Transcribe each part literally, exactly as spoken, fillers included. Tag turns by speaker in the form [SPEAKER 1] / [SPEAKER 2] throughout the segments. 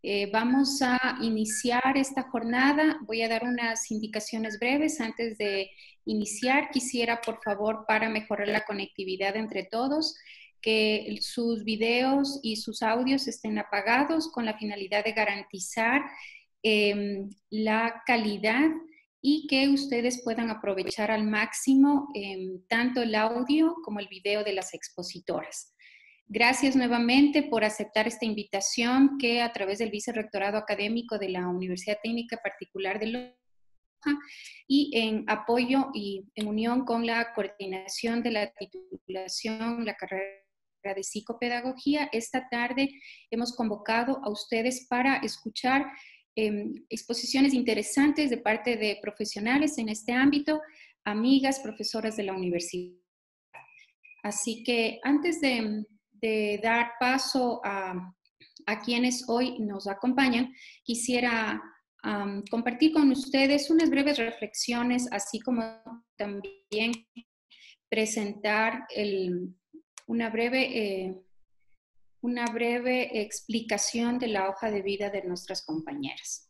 [SPEAKER 1] Eh, vamos a iniciar esta jornada. Voy a dar unas indicaciones breves antes de iniciar. Quisiera, por favor, para mejorar la conectividad entre todos, que sus videos y sus audios estén apagados con la finalidad de garantizar eh, la calidad y que ustedes puedan aprovechar al máximo eh, tanto el audio como el video de las expositoras. Gracias nuevamente por aceptar esta invitación que a través del Vicerrectorado Académico de la Universidad Técnica Particular de Loja y en apoyo y en unión con la coordinación de la titulación, la carrera de psicopedagogía, esta tarde hemos convocado a ustedes para escuchar eh, exposiciones interesantes de parte de profesionales en este ámbito, amigas, profesoras de la universidad. Así que antes de, de dar paso a, a quienes hoy nos acompañan, quisiera um, compartir con ustedes unas breves reflexiones, así como también presentar el, una, breve, eh, una breve explicación de la hoja de vida de nuestras compañeras.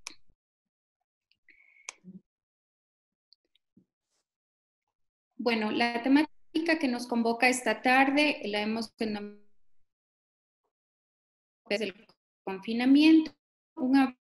[SPEAKER 1] Bueno, la temática que nos convoca esta tarde la hemos denominado desde el confinamiento, una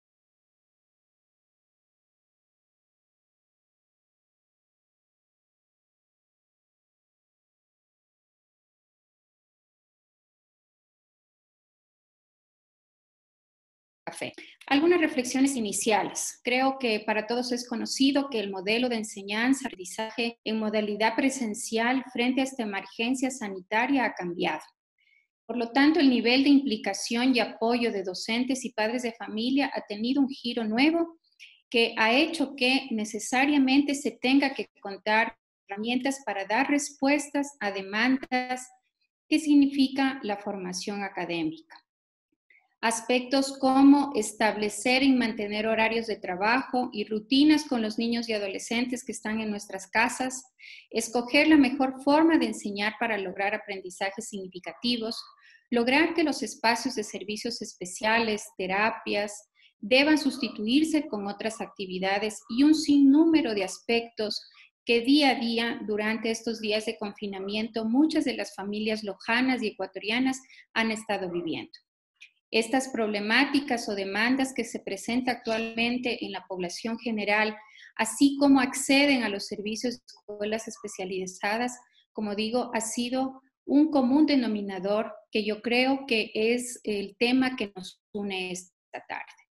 [SPEAKER 1] café. Algunas reflexiones iniciales. Creo que para todos es conocido que el modelo de enseñanza, aprendizaje en modalidad presencial frente a esta emergencia sanitaria ha cambiado. Por lo tanto, el nivel de implicación y apoyo de docentes y padres de familia ha tenido un giro nuevo que ha hecho que necesariamente se tenga que contar con herramientas para dar respuestas a demandas que significa la formación académica. Aspectos como establecer y mantener horarios de trabajo y rutinas con los niños y adolescentes que están en nuestras casas, escoger la mejor forma de enseñar para lograr aprendizajes significativos, lograr que los espacios de servicios especiales, terapias, deban sustituirse con otras actividades y un sinnúmero de aspectos que día a día, durante estos días de confinamiento, muchas de las familias lojanas y ecuatorianas han estado viviendo. Estas problemáticas o demandas que se presentan actualmente en la población general, así como acceden a los servicios de escuelas especializadas, como digo, ha sido un común denominador que yo creo que es el tema que nos une esta tarde.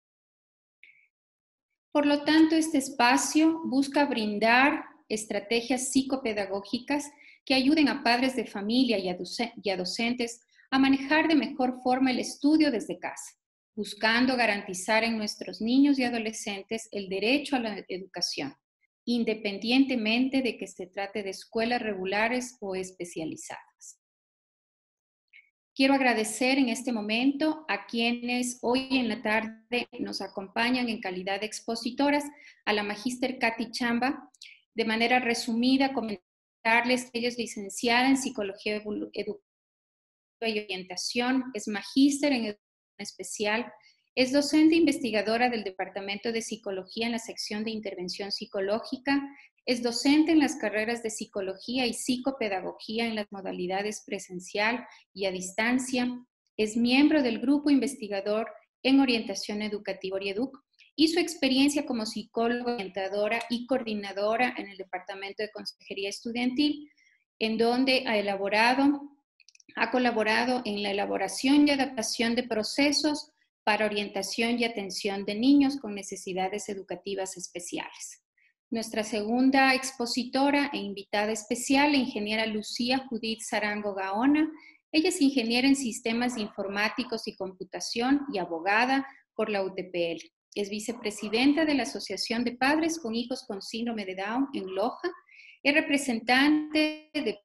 [SPEAKER 1] Por lo tanto, este espacio busca brindar estrategias psicopedagógicas que ayuden a padres de familia y a, y a docentes a manejar de mejor forma el estudio desde casa, buscando garantizar en nuestros niños y adolescentes el derecho a la educación, independientemente de que se trate de escuelas regulares o especializadas. Quiero agradecer en este momento a quienes hoy en la tarde nos acompañan en calidad de expositoras, a la magíster Katy Chamba. De manera resumida, comentarles que ella es licenciada en Psicología Educativa y orientación, es magíster en educación especial, es docente investigadora del Departamento de Psicología en la sección de Intervención Psicológica, es docente en las carreras de Psicología y Psicopedagogía en las modalidades presencial y a distancia, es miembro del Grupo Investigador en Orientación Educativa ORIEDUC y su experiencia como psicóloga, orientadora y coordinadora en el Departamento de Consejería Estudiantil, en donde ha elaborado Ha colaborado en la elaboración y adaptación de procesos para orientación y atención de niños con necesidades educativas especiales. Nuestra segunda expositora e invitada especial, la ingeniera Lucía Judith Sarango Gaona. Ella es ingeniera en sistemas informáticos y computación y abogada por la U T P L. Es vicepresidenta de la Asociación de Padres con Hijos con Síndrome de Down en Loja. Es representante de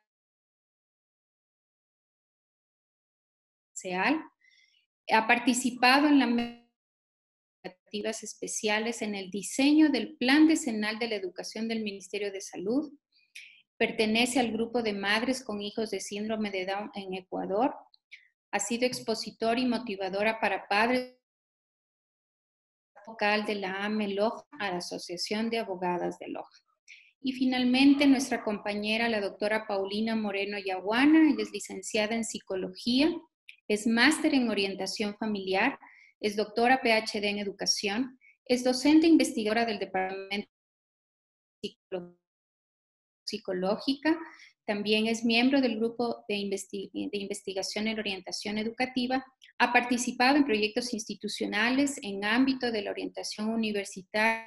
[SPEAKER 1] Ha participado en las actividades especiales en el diseño del Plan Decenal de la Educación del Ministerio de Salud. Pertenece al grupo de madres con hijos de síndrome de Down en Ecuador. Ha sido expositora y motivadora para padres vocal de la A M E Loja, a la Asociación de Abogadas de Loja. Y finalmente, nuestra compañera, la doctora Paulina Moreno Yaguana, ella es licenciada en Psicología, es máster en Orientación Familiar, es doctora P H D en Educación, es docente e investigadora del Departamento de Psicológica, también es miembro del Grupo de, Investi- de Investigación en Orientación Educativa, ha participado en proyectos institucionales en ámbito de la orientación universitaria,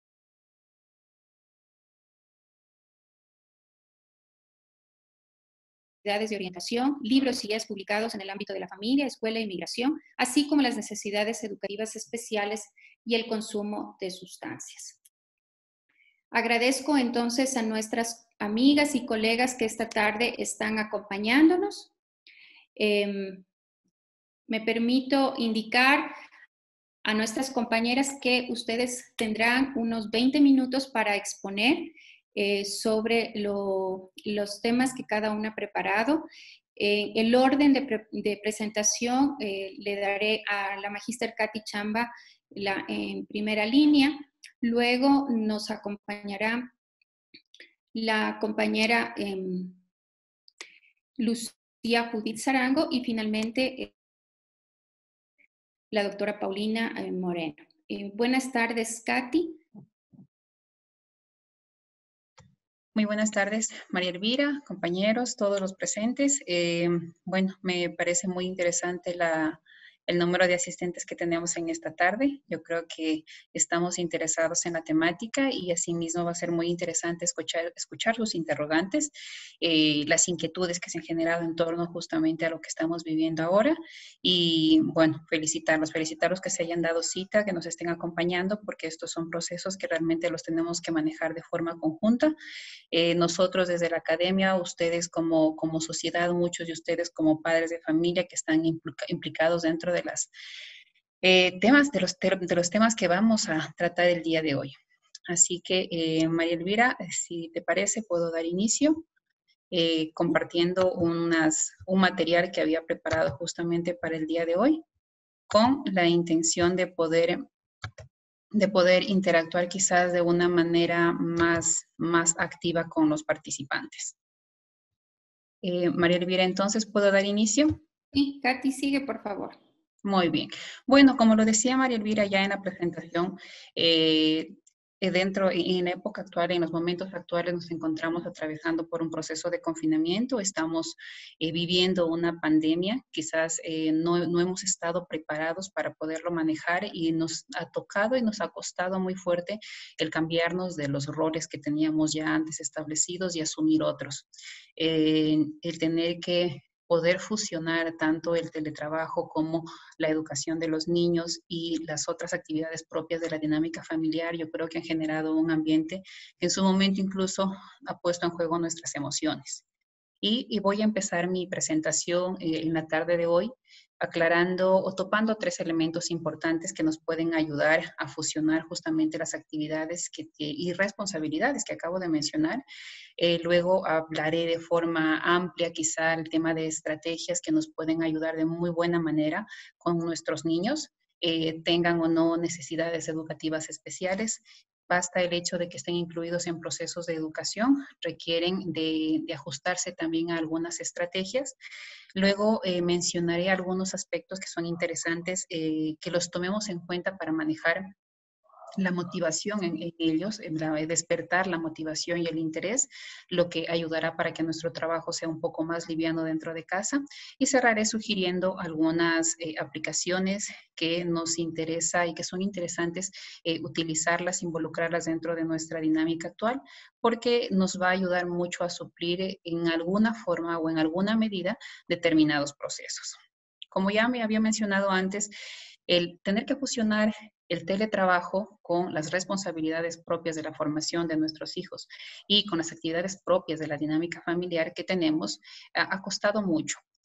[SPEAKER 1] de orientación, libros y guías publicados en el ámbito de la familia, escuela y migración, así como las necesidades educativas especiales y el consumo de sustancias. Agradezco entonces a nuestras amigas y colegas que esta tarde están acompañándonos. Eh, me permito indicar a nuestras compañeras que ustedes tendrán unos veinte minutos para exponer eh, sobre lo, los temas que cada una ha preparado. Eh, el orden de, pre de presentación eh, le daré a la magíster Katy Chamba la, en primera línea. Luego nos acompañará la compañera eh, Lucía Judith Zarango y finalmente eh, la doctora Paulina eh, Moreno. Eh, buenas tardes, Katy.
[SPEAKER 2] Muy buenas tardes, María Elvira, compañeros, todos los presentes. Eh, bueno, me parece muy interesante la, el número de asistentes que tenemos en esta tarde. Yo creo que estamos interesados en la temática y asimismo va a ser muy interesante escuchar, escuchar sus interrogantes, eh, las inquietudes que se han generado en torno justamente a lo que estamos viviendo ahora. Y bueno, felicitarlos, felicitarlos que se hayan dado cita, que nos estén acompañando, porque estos son procesos que realmente los tenemos que manejar de forma conjunta. Eh, nosotros desde la academia, ustedes como, como sociedad, muchos de ustedes como padres de familia que están implica, implicados dentro de los eh, temas, de los, de los temas que vamos a tratar el día de hoy. Así que, eh, María Elvira, si te parece, puedo dar inicio eh, compartiendo unas, un material que había preparado justamente para el día de hoy, con la intención de poder de poder interactuar quizás de una manera más, más activa con los participantes. Eh, María Elvira, entonces, ¿puedo dar inicio?
[SPEAKER 1] Sí, Katy, sigue, por favor.
[SPEAKER 2] Muy bien. Bueno, como lo decía María Elvira ya en la presentación, eh, dentro, en la época actual, en los momentos actuales, nos encontramos atravesando por un proceso de confinamiento, estamos eh, viviendo una pandemia, quizás eh, no, no hemos estado preparados para poderlo manejar y nos ha tocado y nos ha costado muy fuerte el cambiarnos de los roles que teníamos ya antes establecidos y asumir otros. Eh, el tener que poder fusionar tanto el teletrabajo como la educación de los niños y las otras actividades propias de la dinámica familiar, yo creo que han generado un ambiente que en su momento incluso ha puesto en juego nuestras emociones. Y, y voy a empezar mi presentación eh, en la tarde de hoy aclarando o topando tres elementos importantes que nos pueden ayudar a fusionar justamente las actividades que, y responsabilidades que acabo de mencionar. Eh, luego hablaré de forma amplia quizá el tema de estrategias que nos pueden ayudar de muy buena manera con nuestros niños, eh, tengan o no necesidades educativas especiales. Basta el hecho de que estén incluidos en procesos de educación, requieren de, de ajustarse también a algunas estrategias. Luego eh, mencionaré algunos aspectos que son interesantes, eh, que los tomemos en cuenta para manejar la motivación en, en ellos, en la, despertar la motivación y el interés, lo que ayudará para que nuestro trabajo sea un poco más liviano dentro de casa. Y cerraré sugiriendo algunas eh, aplicaciones que nos interesa y que son interesantes eh, utilizarlas, involucrarlas dentro de nuestra dinámica actual, porque nos va a ayudar mucho a suplir en alguna forma o en alguna medida determinados procesos. Como ya me había mencionado antes, el tener que fusionar el teletrabajo con las responsabilidades propias de la formación de nuestros hijos y con las actividades propias de la dinámica familiar que tenemos, ha, ha costado mucho.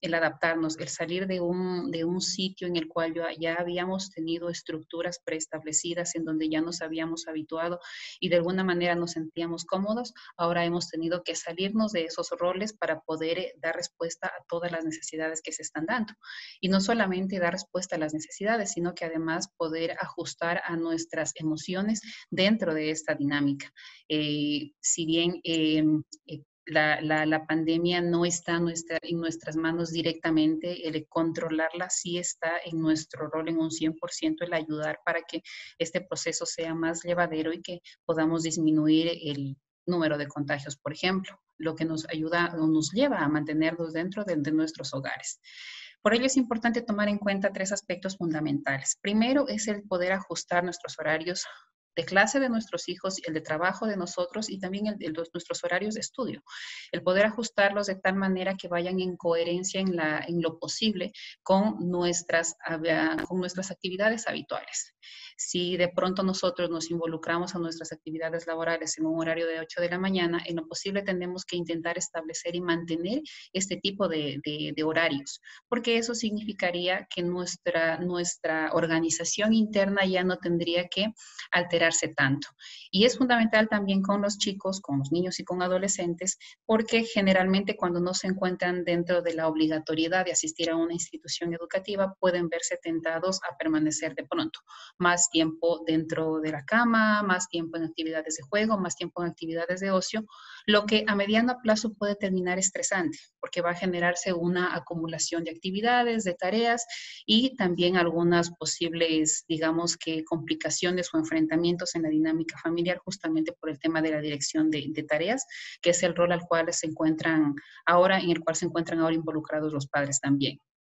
[SPEAKER 2] el adaptarnos, el salir de un, de un sitio en el cual ya, ya habíamos tenido estructuras preestablecidas en donde ya nos habíamos habituado y de alguna manera nos sentíamos cómodos, ahora hemos tenido que salirnos de esos roles para poder eh, dar respuesta a todas las necesidades que se están dando. Y no solamente dar respuesta a las necesidades, sino que además poder ajustar a nuestras emociones dentro de esta dinámica. Eh, si bien eh, eh, la, la, la, pandemia no está nuestra, en nuestras manos directamente, el controlarla sí está en nuestro rol en un cien por ciento, el ayudar para que este proceso sea más llevadero y que podamos disminuir el número de contagios, por ejemplo, lo que nos ayuda o nos lleva a mantenernos dentro de, de nuestros hogares. Por ello es importante tomar en cuenta tres aspectos fundamentales. Primero es el poder ajustar nuestros horarios de clase de nuestros hijos, el de trabajo de nosotros y también el de los, nuestros horarios de estudio. El poder ajustarlos de tal manera que vayan en coherencia en, la, en lo posible con nuestras, con nuestras actividades habituales. Si de pronto nosotros nos involucramos a nuestras actividades laborales en un horario de ocho de la mañana, en lo posible tenemos que intentar establecer y mantener este tipo de, de, de horarios, porque eso significaría que nuestra, nuestra organización interna ya no tendría que alterarse tanto. Y es fundamental también con los chicos, con los niños y con adolescentes, porque generalmente cuando no se encuentran dentro de la obligatoriedad de asistir a una institución educativa, pueden verse tentados a permanecer de pronto más tiempo dentro de la cama, más tiempo en actividades de juego, más tiempo en actividades de ocio, lo que a mediano plazo puede terminar estresante, porque va a generarse una acumulación de actividades, de tareas y también algunas posibles, digamos que complicaciones o enfrentamientos en la dinámica familiar justamente por el tema de la dirección de, de tareas, que es el rol al cual se encuentran ahora, en el cual se encuentran ahora involucrados los padres también.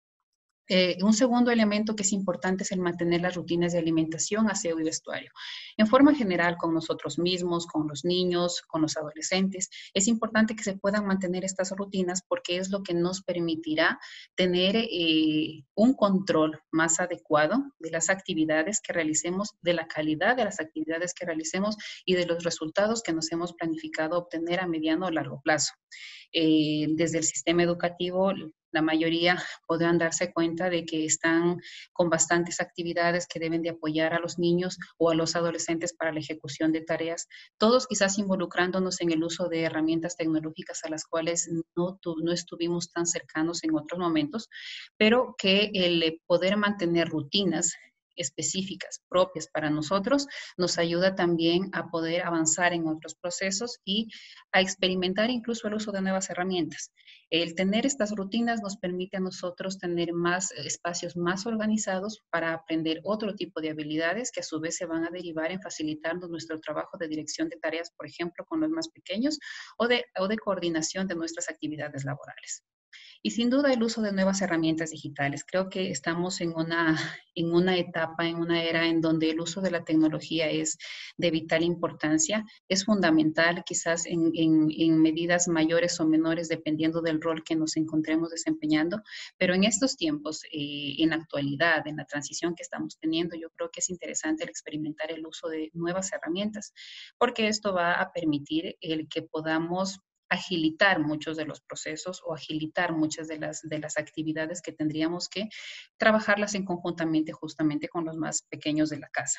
[SPEAKER 2] Eh, un segundo elemento que es importante es el mantener las rutinas de alimentación, aseo y vestuario. En forma general, con nosotros mismos, con los niños, con los adolescentes, es importante que se puedan mantener estas rutinas porque es lo que nos permitirá tener eh, un control más adecuado de las actividades que realicemos, de la calidad de las actividades que realicemos y de los resultados que nos hemos planificado obtener a mediano o largo plazo. Eh, desde el sistema educativo, la mayoría podrán darse cuenta de que están con bastantes actividades que deben de apoyar a los niños o a los adolescentes para la ejecución de tareas, todos quizás involucrándonos en el uso de herramientas tecnológicas a las cuales no, no estuvimos tan cercanos en otros momentos, pero que el poder mantener rutinas específicas, propias para nosotros, nos ayuda también a poder avanzar en otros procesos y a experimentar incluso el uso de nuevas herramientas. El tener estas rutinas nos permite a nosotros tener más espacios más organizados para aprender otro tipo de habilidades que a su vez se van a derivar en facilitarnos nuestro trabajo de dirección de tareas, por ejemplo, con los más pequeños o de, o de coordinación de nuestras actividades laborales. Y sin duda el uso de nuevas herramientas digitales. Creo que estamos en una, en una etapa, en una era en donde el uso de la tecnología es de vital importancia. Es fundamental quizás en, en, en medidas mayores o menores dependiendo del rol que nos encontremos desempeñando, pero en estos tiempos, eh, en la actualidad, en la transición que estamos teniendo, yo creo que es interesante el experimentar el uso de nuevas herramientas, porque esto va a permitir el que podamos agilitar muchos de los procesos o agilitar muchas de las, de las actividades que tendríamos que trabajarlas en conjuntamente justamente con los más pequeños de la casa.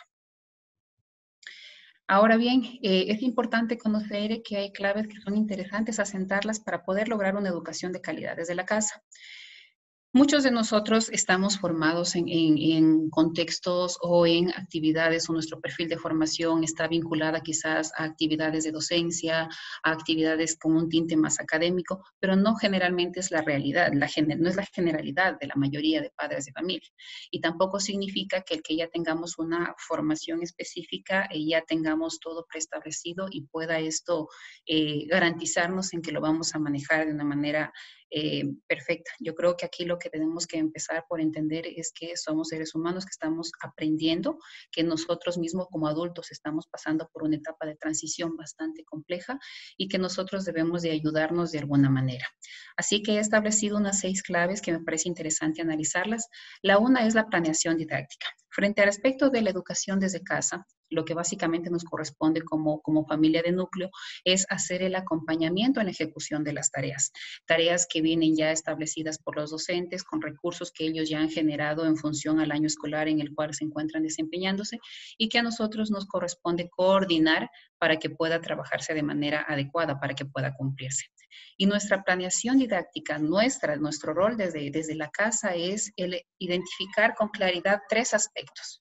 [SPEAKER 2] Ahora bien, eh, es importante conocer que hay claves que son interesantes asentarlas para poder lograr una educación de calidad desde la casa. Muchos de nosotros estamos formados en, en, en contextos o en actividades o nuestro perfil de formación está vinculada quizás a actividades de docencia, a actividades con un tinte más académico, pero no generalmente es la realidad, la, no es la generalidad de la mayoría de padres de familia. Y tampoco significa que el que ya tengamos una formación específica y ya tengamos todo preestablecido y pueda esto eh, garantizarnos en que lo vamos a manejar de una manera Eh, perfecta. Yo creo que aquí lo que tenemos que empezar por entender es que somos seres humanos que estamos aprendiendo, que nosotros mismos como adultos estamos pasando por una etapa de transición bastante compleja y que nosotros debemos de ayudarnos de alguna manera. Así que he establecido unas seis claves que me parece interesante analizarlas. La una es la planeación didáctica. Frente al aspecto de la educación desde casa, lo que básicamente nos corresponde como, como familia de núcleo es hacer el acompañamiento en la ejecución de las tareas. Tareas que vienen ya establecidas por los docentes con recursos que ellos ya han generado en función al año escolar en el cual se encuentran desempeñándose y que a nosotros nos corresponde coordinar para que pueda trabajarse de manera adecuada, para que pueda cumplirse. Y nuestra planeación didáctica, nuestra, nuestro rol desde, desde la casa es el identificar con claridad tres aspectos.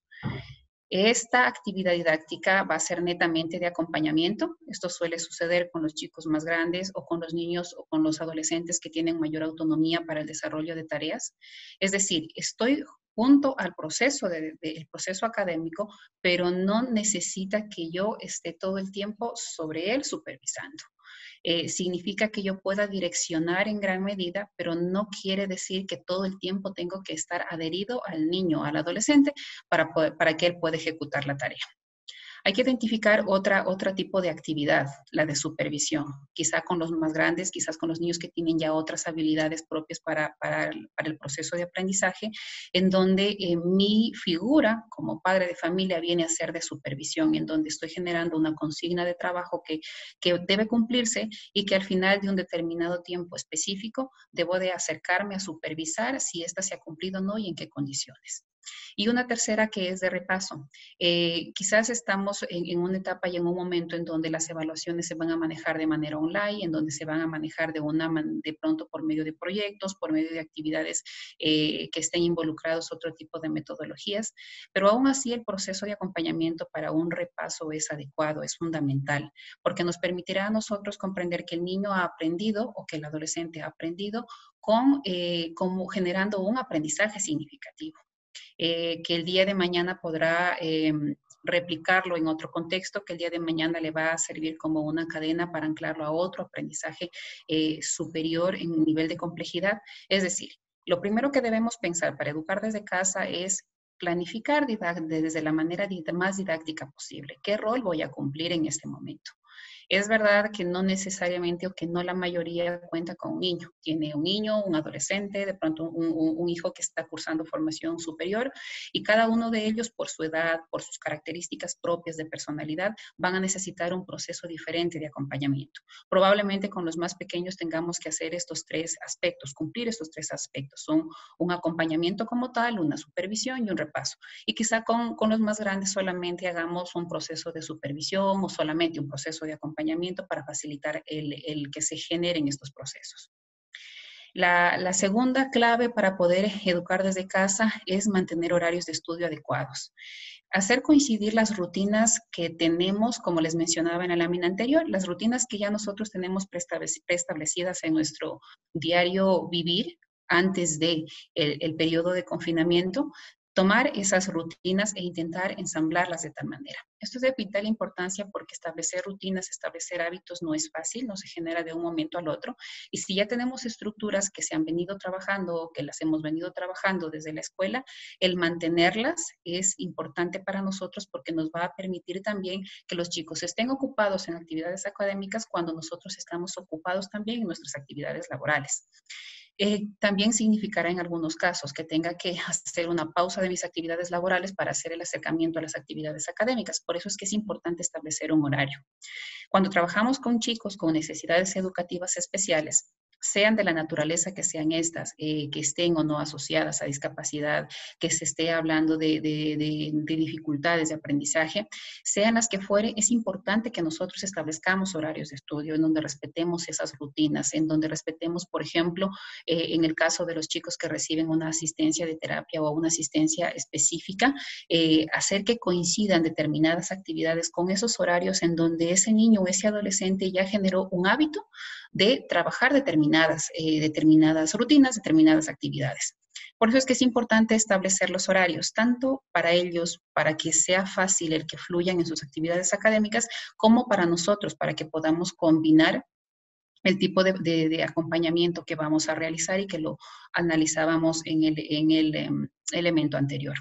[SPEAKER 2] Esta actividad didáctica va a ser netamente de acompañamiento. Esto suele suceder con los chicos más grandes o con los niños o con los adolescentes que tienen mayor autonomía para el desarrollo de tareas. Es decir, estoy junto al proceso del de, de, proceso académico, pero no necesita que yo esté todo el tiempo sobre él supervisando. Eh, significa que yo pueda direccionar en gran medida, pero no quiere decir que todo el tiempo tengo que estar adherido al niño, al adolescente, para, poder, para que él pueda ejecutar la tarea. Hay que identificar otra, otro tipo de actividad, la de supervisión, quizá con los más grandes, quizás con los niños que tienen ya otras habilidades propias para, para, para el proceso de aprendizaje, en donde eh, mi figura como padre de familia viene a ser de supervisión, en donde estoy generando una consigna de trabajo que, que debe cumplirse y que al final de un determinado tiempo específico debo de acercarme a supervisar si ésta se ha cumplido o no y en qué condiciones. Y una tercera que es de repaso. Eh, quizás estamos en, en una etapa y en un momento en donde las evaluaciones se van a manejar de manera online, en donde se van a manejar de, una, de pronto por medio de proyectos, por medio de actividades eh, que estén involucrados otro tipo de metodologías, pero aún así el proceso de acompañamiento para un repaso es adecuado, es fundamental, porque nos permitirá a nosotros comprender que el niño ha aprendido o que el adolescente ha aprendido con, eh, como generando un aprendizaje significativo. Eh, que el día de mañana podrá eh, replicarlo en otro contexto, que el día de mañana le va a servir como una cadena para anclarlo a otro aprendizaje eh, superior en nivel de complejidad. Es decir, lo primero que debemos pensar para educar desde casa es planificar desde la manera más didáctica posible. ¿Qué rol voy a cumplir en este momento? Es verdad que no necesariamente o que no la mayoría cuenta con un niño. Tiene un niño, un adolescente, de pronto un, un, un hijo que está cursando formación superior y cada uno de ellos por su edad, por sus características propias de personalidad, van a necesitar un proceso diferente de acompañamiento. Probablemente con los más pequeños tengamos que hacer estos tres aspectos, cumplir estos tres aspectos. Son un acompañamiento como tal, una supervisión y un repaso. Y quizá con, con los más grandes solamente hagamos un proceso de supervisión o solamente un proceso de acompañamiento acompañamiento para facilitar el, el que se generen estos procesos. La, la segunda clave para poder educar desde casa es mantener horarios de estudio adecuados. Hacer coincidir las rutinas que tenemos, como les mencionaba en la lámina anterior, las rutinas que ya nosotros tenemos preestablecidas en nuestro diario vivir antes del de el periodo de confinamiento, tomar esas rutinas e intentar ensamblarlas de tal manera. Esto es de vital importancia porque establecer rutinas, establecer hábitos no es fácil, no se genera de un momento al otro. Y si ya tenemos estructuras que se han venido trabajando o que las hemos venido trabajando desde la escuela, el mantenerlas es importante para nosotros porque nos va a permitir también que los chicos estén ocupados en actividades académicas cuando nosotros estamos ocupados también en nuestras actividades laborales. Eh, también significará en algunos casos que tenga que hacer una pausa de mis actividades laborales para hacer el acercamiento a las actividades académicas. Por eso es que es importante establecer un horario. Cuando trabajamos con chicos con necesidades educativas especiales, sean de la naturaleza que sean estas, eh, que estén o no asociadas a discapacidad, que se esté hablando de, de, de, de dificultades de aprendizaje, sean las que fuere, es importante que nosotros establezcamos horarios de estudio en donde respetemos esas rutinas, en donde respetemos, por ejemplo, eh, en el caso de los chicos que reciben una asistencia de terapia o una asistencia específica, eh, hacer que coincidan determinadas actividades con esos horarios en donde ese niño o ese adolescente ya generó un hábito de trabajar determinadas, eh, determinadas rutinas, determinadas actividades. Por eso es que es importante establecer los horarios, tanto para ellos, para que sea fácil el que fluyan en sus actividades académicas, como para nosotros, para que podamos combinar el tipo de, de, de acompañamiento que vamos a realizar y que lo analizábamos en el, en el um, elemento anterior.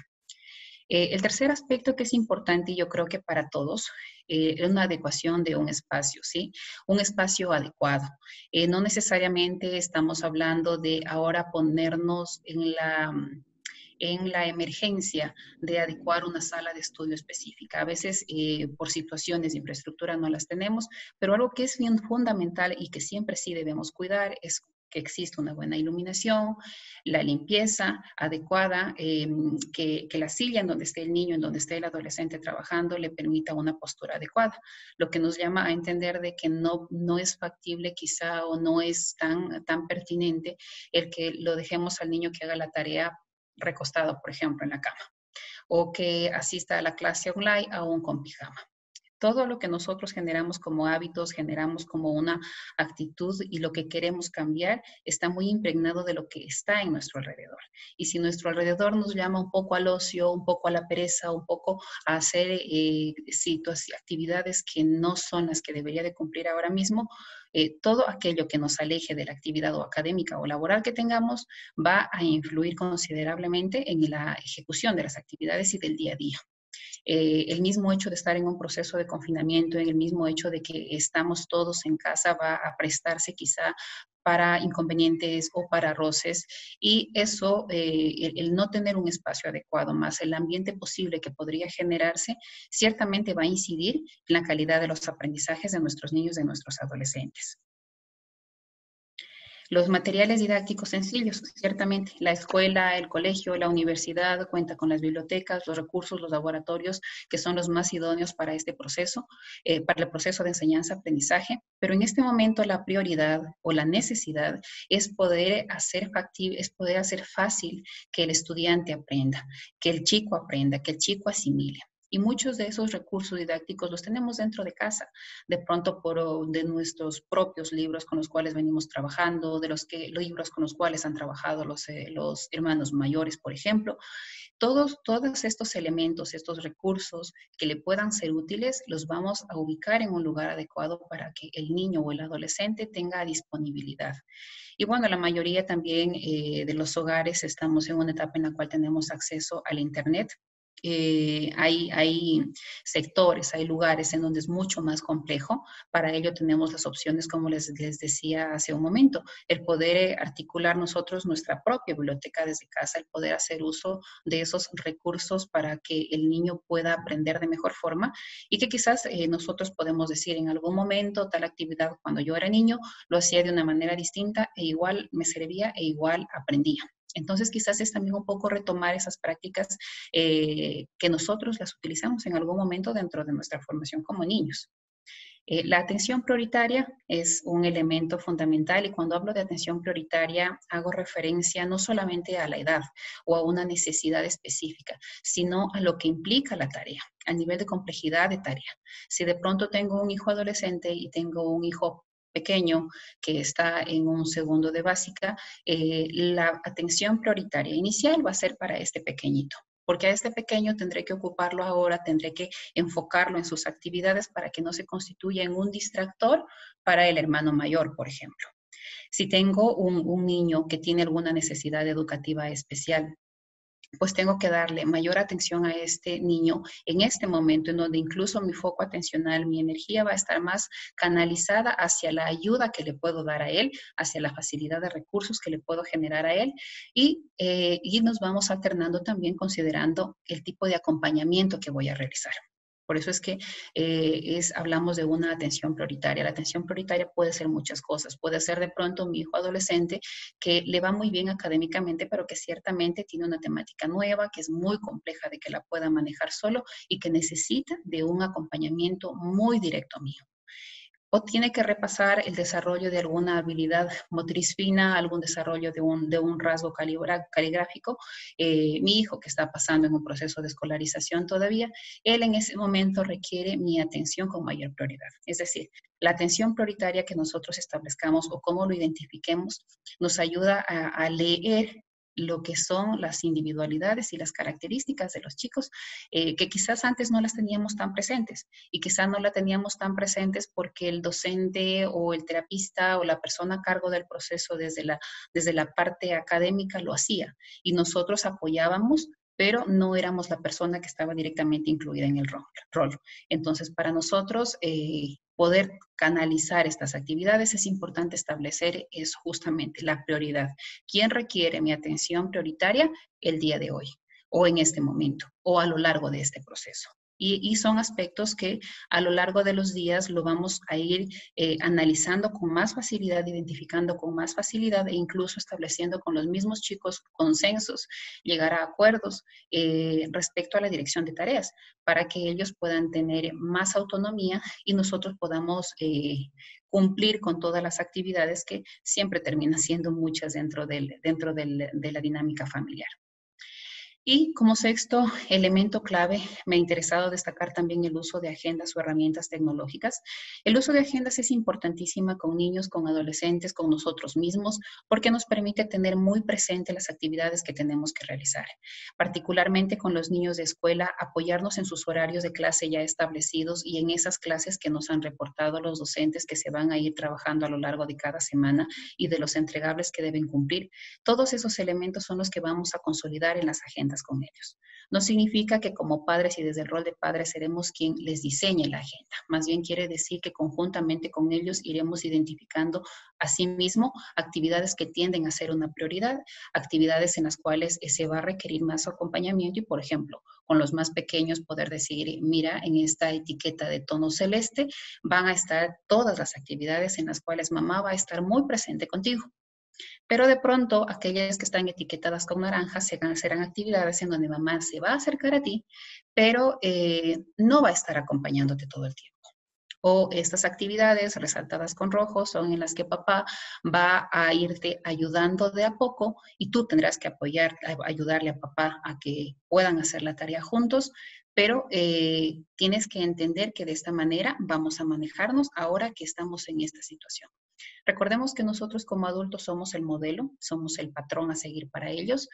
[SPEAKER 2] Eh, el tercer aspecto que es importante, y yo creo que para todos, eh, es una adecuación de un espacio, ¿sí? Un espacio adecuado. Eh, no necesariamente estamos hablando de ahora ponernos en la, en la emergencia de adecuar una sala de estudio específica. A veces eh, por situaciones de infraestructura no las tenemos, pero algo que es bien fundamental y que siempre sí debemos cuidar es que existe una buena iluminación, la limpieza adecuada, eh, que, que la silla en donde esté el niño, en donde esté el adolescente trabajando, le permita una postura adecuada, lo que nos llama a entender de que no, no es factible quizá o no es tan, tan pertinente el que lo dejemos al niño que haga la tarea recostado, por ejemplo, en la cama, o que asista a la clase online aún con pijama. Todo lo que nosotros generamos como hábitos, generamos como una actitud y lo que queremos cambiar está muy impregnado de lo que está en nuestro alrededor. Y si nuestro alrededor nos llama un poco al ocio, un poco a la pereza, un poco a hacer eh, actividades que no son las que debería de cumplir ahora mismo, eh, todo aquello que nos aleje de la actividad o académica o laboral que tengamos va a influir considerablemente en la ejecución de las actividades y del día a día. Eh, el mismo hecho de estar en un proceso de confinamiento, en el mismo hecho de que estamos todos en casa, va a prestarse quizá para inconvenientes o para roces, y eso, eh, el, el no tener un espacio adecuado, más el ambiente posible que podría generarse, ciertamente va a incidir en la calidad de los aprendizajes de nuestros niños, de nuestros adolescentes. Los materiales didácticos sencillos, ciertamente. La escuela, el colegio, la universidad cuenta con las bibliotecas, los recursos, los laboratorios, que son los más idóneos para este proceso, eh, para el proceso de enseñanza-aprendizaje. Pero en este momento la prioridad o la necesidad es poder hacer factible, es poder hacer fácil que el estudiante aprenda, que el chico aprenda, que el chico asimile. Y muchos de esos recursos didácticos los tenemos dentro de casa, de pronto por de nuestros propios libros con los cuales venimos trabajando, de los que, libros con los cuales han trabajado los, eh, los hermanos mayores, por ejemplo. Todos, todos estos elementos, estos recursos que le puedan ser útiles, los vamos a ubicar en un lugar adecuado para que el niño o el adolescente tenga disponibilidad. Y bueno, la mayoría también eh, de los hogares estamos en una etapa en la cual tenemos acceso al Internet. Eh, hay, hay sectores, hay lugares en donde es mucho más complejo. Para ello tenemos las opciones, como les, les decía hace un momento, el poder articular nosotros nuestra propia biblioteca desde casa, el poder hacer uso de esos recursos para que el niño pueda aprender de mejor forma, y que quizás eh, nosotros podemos decir en algún momento tal actividad cuando yo era niño lo hacía de una manera distinta e igual me servía e igual aprendía. Entonces, quizás es también un poco retomar esas prácticas eh, que nosotros las utilizamos en algún momento dentro de nuestra formación como niños. Eh, la atención prioritaria es un elemento fundamental, y cuando hablo de atención prioritaria hago referencia no solamente a la edad o a una necesidad específica, sino a lo que implica la tarea, a nivel de complejidad de tarea. Si de pronto tengo un hijo adolescente y tengo un hijo pequeño que está en un segundo de básica, eh, la atención prioritaria inicial va a ser para este pequeñito, porque a este pequeño tendré que ocuparlo ahora, tendré que enfocarlo en sus actividades para que no se constituya en un distractor para el hermano mayor, por ejemplo. Si tengo un, un niño que tiene alguna necesidad educativa especial, pues tengo que darle mayor atención a este niño en este momento, en donde incluso mi foco atencional, mi energía va a estar más canalizada hacia la ayuda que le puedo dar a él, hacia la facilidad de recursos que le puedo generar a él, y, eh, y nos vamos alternando también considerando el tipo de acompañamiento que voy a realizar. Por eso es que eh, es, hablamos de una atención prioritaria. La atención prioritaria puede ser muchas cosas. Puede ser de pronto mi hijo adolescente que le va muy bien académicamente, pero que ciertamente tiene una temática nueva, que es muy compleja de que la pueda manejar solo y que necesita de un acompañamiento muy directo mío. O tiene que repasar el desarrollo de alguna habilidad motriz fina, algún desarrollo de un, de un rasgo caligráfico. Eh, mi hijo, que está pasando en un proceso de escolarización todavía, él en ese momento requiere mi atención con mayor prioridad. Es decir, la atención prioritaria que nosotros establezcamos o cómo lo identifiquemos nos ayuda a, a leer lo que son las individualidades y las características de los chicos, eh, que quizás antes no las teníamos tan presentes, y quizás no las teníamos tan presentes porque el docente o el terapista o la persona a cargo del proceso desde la, desde la parte académica lo hacía, y nosotros apoyábamos, pero no éramos la persona que estaba directamente incluida en el rol. rol. Entonces, para nosotros, eh, poder canalizar estas actividades, es importante establecer es justamente la prioridad. ¿Quién requiere mi atención prioritaria el día de hoy o en este momento o a lo largo de este proceso? Y, y son aspectos que a lo largo de los días lo vamos a ir eh, analizando con más facilidad, identificando con más facilidad e incluso estableciendo con los mismos chicos consensos, llegar a acuerdos eh, respecto a la dirección de tareas para que ellos puedan tener más autonomía y nosotros podamos eh, cumplir con todas las actividades que siempre terminan siendo muchas dentro, del, dentro del, de la dinámica familiar. Y como sexto elemento clave, me ha interesado destacar también el uso de agendas o herramientas tecnológicas. El uso de agendas es importantísima con niños, con adolescentes, con nosotros mismos, porque nos permite tener muy presente las actividades que tenemos que realizar. Particularmente con los niños de escuela, apoyarnos en sus horarios de clase ya establecidos y en esas clases que nos han reportado los docentes que se van a ir trabajando a lo largo de cada semana y de los entregables que deben cumplir. Todos esos elementos son los que vamos a consolidar en las agendas con ellos. No significa que como padres y desde el rol de padres seremos quien les diseñe la agenda. Más bien quiere decir que conjuntamente con ellos iremos identificando asimismo actividades que tienden a ser una prioridad, actividades en las cuales se va a requerir más acompañamiento y, por ejemplo, con los más pequeños poder decir, mira, en esta etiqueta de tono celeste van a estar todas las actividades en las cuales mamá va a estar muy presente contigo. Pero de pronto, aquellas que están etiquetadas con naranja serán actividades en donde mamá se va a acercar a ti, pero eh, no va a estar acompañándote todo el tiempo. O estas actividades resaltadas con rojo son en las que papá va a irte ayudando de a poco y tú tendrás que apoyar, ayudarle a papá a que puedan hacer la tarea juntos, pero eh, tienes que entender que de esta manera vamos a manejarnos ahora que estamos en esta situación. Recordemos que nosotros como adultos somos el modelo, somos el patrón a seguir para ellos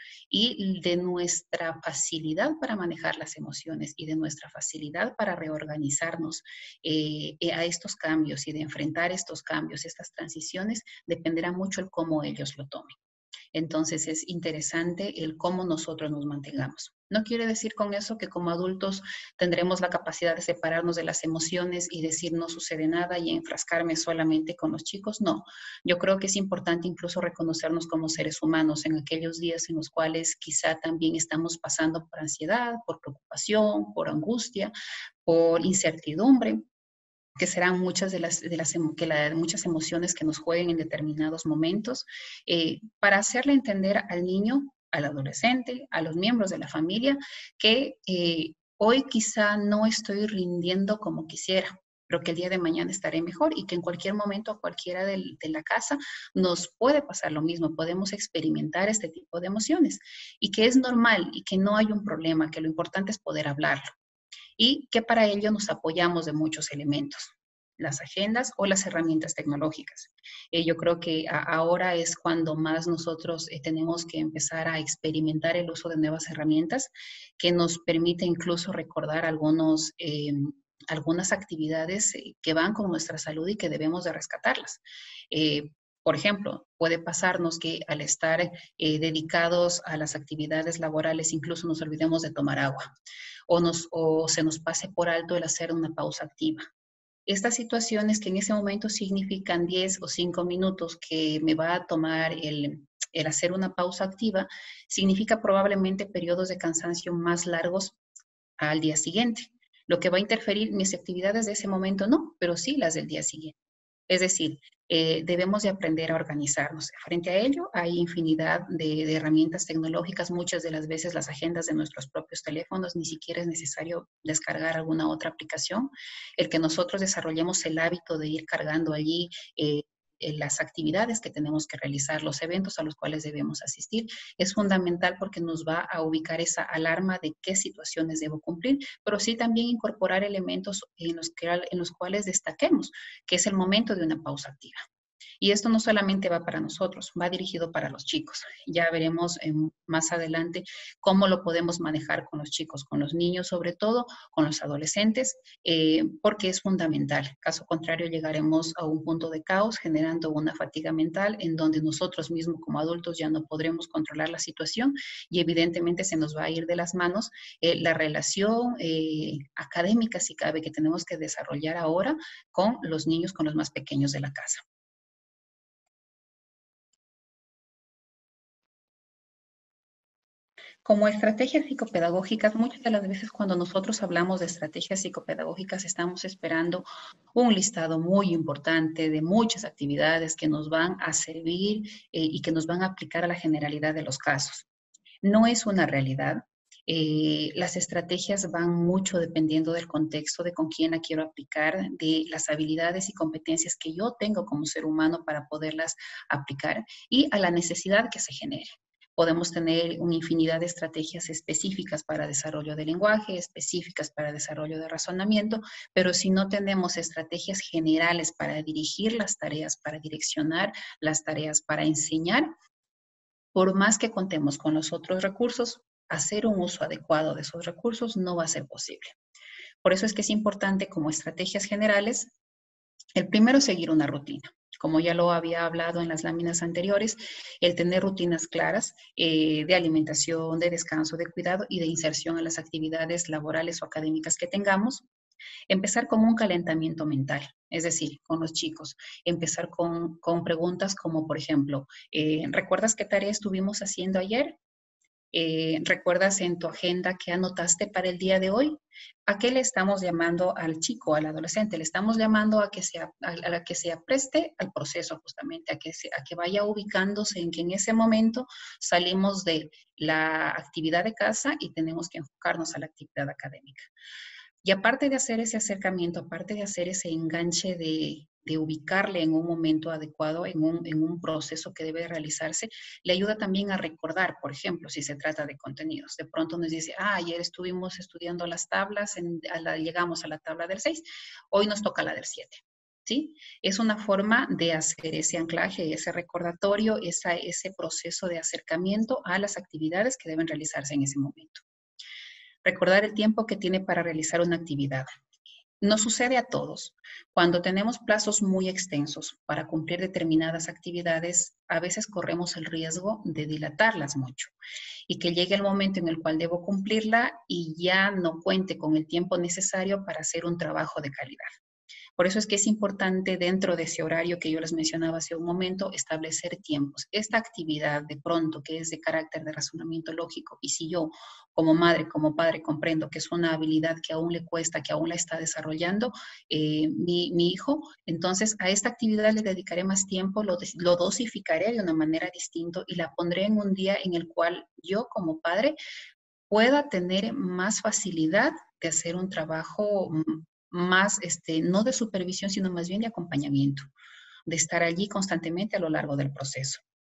[SPEAKER 2] y de nuestra facilidad para manejar las emociones y de nuestra facilidad para reorganizarnos eh, a estos cambios y de enfrentar estos cambios, estas transiciones, dependerá mucho el cómo ellos lo tomen. Entonces es interesante el cómo nosotros nos mantengamos. No quiere decir con eso que como adultos tendremos la capacidad de separarnos de las emociones y decir no sucede nada y enfrascarme solamente con los chicos. No, yo creo que es importante incluso reconocernos como seres humanos en aquellos días en los cuales quizá también estamos pasando por ansiedad, por preocupación, por angustia, por incertidumbre, que serán muchas de las, de las que la, muchas emociones que nos jueguen en determinados momentos, eh, para hacerle entender al niño, al adolescente, a los miembros de la familia, que eh, hoy quizá no estoy rindiendo como quisiera, pero que el día de mañana estaré mejor y que en cualquier momento a cualquiera de, de la casa nos puede pasar lo mismo, podemos experimentar este tipo de emociones y que es normal y que no hay un problema, que lo importante es poder hablarlo. Y que para ello nos apoyamos de muchos elementos, las agendas o las herramientas tecnológicas. Eh, yo creo que a, ahora es cuando más nosotros eh, tenemos que empezar a experimentar el uso de nuevas herramientas que nos permite incluso recordar algunos, eh, algunas actividades eh, que van con nuestra salud y que debemos de rescatarlas. Eh, Por ejemplo, puede pasarnos que al estar eh, dedicados a las actividades laborales incluso nos olvidemos de tomar agua o, nos, o se nos pase por alto el hacer una pausa activa. Estas situaciones que en ese momento significan diez o cinco minutos que me va a tomar el, el hacer una pausa activa, significa probablemente periodos de cansancio más largos al día siguiente. Lo que va a interferir mis actividades de ese momento no, pero sí las del día siguiente. Es decir, eh, debemos de aprender a organizarnos. Frente a ello, hay infinidad de, de herramientas tecnológicas. Muchas de las veces las agendas de nuestros propios teléfonos, ni siquiera es necesario descargar alguna otra aplicación. El que nosotros desarrollemos el hábito de ir cargando allí eh, las actividades que tenemos que realizar, los eventos a los cuales debemos asistir, es fundamental porque nos va a ubicar esa alarma de qué situaciones debo cumplir, pero sí también incorporar elementos en los, que, en los cuales destaquemos, que es el momento de una pausa activa. Y esto no solamente va para nosotros, va dirigido para los chicos. Ya veremos eh, más adelante cómo lo podemos manejar con los chicos, con los niños sobre todo, con los adolescentes, eh, porque es fundamental. Caso contrario, llegaremos a un punto de caos generando una fatiga mental en donde nosotros mismos como adultos ya no podremos controlar la situación y evidentemente se nos va a ir de las manos eh, la relación eh, académica, si cabe, que tenemos que desarrollar ahora con los niños, con los más pequeños de la casa. Como estrategias psicopedagógicas, muchas de las veces cuando nosotros hablamos de estrategias psicopedagógicas estamos esperando un listado muy importante de muchas actividades que nos van a servir eh, y que nos van a aplicar a la generalidad de los casos. No es una realidad. Eh, las estrategias van mucho dependiendo del contexto, de con quién la quiero aplicar, de las habilidades y competencias que yo tengo como ser humano para poderlas aplicar y a la necesidad que se genere. Podemos tener una infinidad de estrategias específicas para desarrollo de lenguaje, específicas para desarrollo de razonamiento, pero si no tenemos estrategias generales para dirigir las tareas, para direccionar las tareas, para enseñar, por más que contemos con los otros recursos, hacer un uso adecuado de esos recursos no va a ser posible. Por eso es que es importante como estrategias generales, el primero, seguir una rutina. Como ya lo había hablado en las láminas anteriores, el tener rutinas claras eh, de alimentación, de descanso, de cuidado y de inserción en las actividades laborales o académicas que tengamos. Empezar con un calentamiento mental, es decir, con los chicos. Empezar con, con preguntas como, por ejemplo, eh, ¿recuerdas qué tarea estuvimos haciendo ayer? Eh, ¿Recuerdas en tu agenda qué anotaste para el día de hoy? ¿A qué le estamos llamando al chico, al adolescente? Le estamos llamando a que se, a, a que se apreste al proceso justamente, a que, se, a que vaya ubicándose en que en ese momento salimos de la actividad de casa y tenemos que enfocarnos a la actividad académica. Y aparte de hacer ese acercamiento, aparte de hacer ese enganche de, de ubicarle en un momento adecuado, en un, en un proceso que debe realizarse, le ayuda también a recordar, por ejemplo, si se trata de contenidos. De pronto nos dice, ah, ayer estuvimos estudiando las tablas, en, a la, llegamos a la tabla del seis, hoy nos toca la del siete. ¿Sí? Es una forma de hacer ese anclaje, ese recordatorio, esa, ese proceso de acercamiento a las actividades que deben realizarse en ese momento. Recordar el tiempo que tiene para realizar una actividad. Nos sucede a todos. Cuando tenemos plazos muy extensos para cumplir determinadas actividades, a veces corremos el riesgo de dilatarlas mucho y que llegue el momento en el cual debo cumplirla y ya no cuente con el tiempo necesario para hacer un trabajo de calidad. Por eso es que es importante dentro de ese horario que yo les mencionaba hace un momento, establecer tiempos. Esta actividad de pronto que es de carácter de razonamiento lógico y si yo como madre, como padre comprendo que es una habilidad que aún le cuesta, que aún la está desarrollando eh, mi, mi hijo, entonces a esta actividad le dedicaré más tiempo, lo, lo dosificaré de una manera distinta y la pondré en un día en el cual yo como padre pueda tener más facilidad de hacer un trabajo más, este, no de supervisión, sino más bien de acompañamiento, de estar allí constantemente a lo largo del proceso.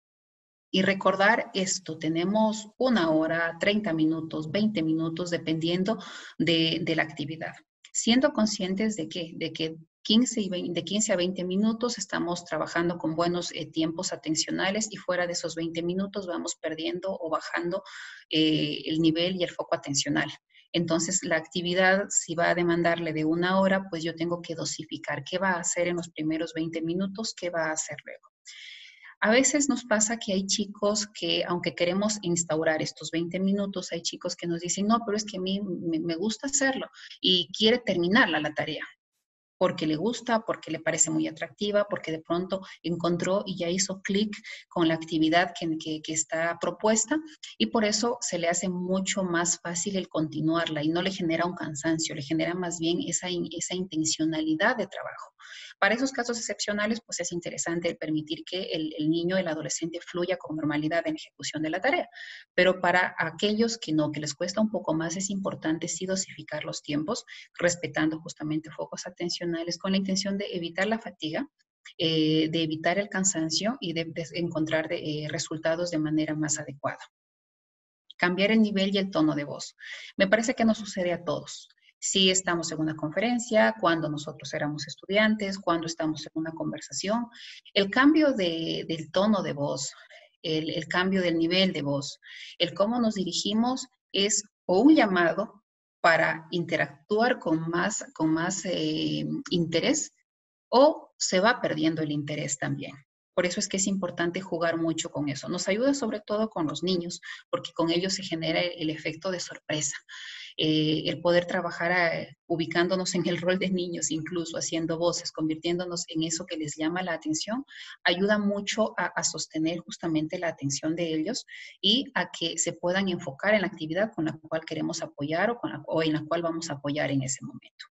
[SPEAKER 2] Y recordar esto, tenemos una hora, treinta minutos, veinte minutos, dependiendo de, de la actividad. Siendo conscientes de que, de que quince, y veinte, de quince a veinte minutos estamos trabajando con buenos eh, tiempos atencionales y fuera de esos veinte minutos vamos perdiendo o bajando eh, el nivel y el foco atencional. Entonces, la actividad, si va a demandarle de una hora, pues yo tengo que dosificar qué va a hacer en los primeros veinte minutos, qué va a hacer luego. A veces nos pasa que hay chicos que, aunque queremos instaurar estos veinte minutos, hay chicos que nos dicen, no, pero es que a mí me, me gusta hacerlo y quiere terminarla la tarea. Porque le gusta, porque le parece muy atractiva, porque de pronto encontró y ya hizo clic con la actividad que, que, que está propuesta y por eso se le hace mucho más fácil el continuarla y no le genera un cansancio, le genera más bien esa, esa intencionalidad de trabajo. Para esos casos excepcionales, pues es interesante el permitir que el, el niño, el adolescente fluya con normalidad en la ejecución de la tarea, pero para aquellos que no, que les cuesta un poco más, es importante sí dosificar los tiempos, respetando justamente focos atencionales con la intención de evitar la fatiga, eh, de evitar el cansancio y de, de encontrar de, eh, resultados de manera más adecuada. Cambiar el nivel y el tono de voz. Me parece que nos sucede a todos. Si estamos en una conferencia, cuando nosotros éramos estudiantes, cuando estamos en una conversación. El cambio de, del tono de voz, el, el cambio del nivel de voz, el cómo nos dirigimos es o un llamado para interactuar con más, con más eh, interés, o se va perdiendo el interés también. Por eso es que es importante jugar mucho con eso. Nos ayuda sobre todo con los niños, porque con ellos se genera el, el efecto de sorpresa. Eh, el poder trabajar a, ubicándonos en el rol de niños, incluso haciendo voces, convirtiéndonos en eso que les llama la atención, ayuda mucho a, a sostener justamente la atención de ellos y a que se puedan enfocar en la actividad con la cual queremos apoyar o, con la, o en la cual vamos a apoyar en ese momento.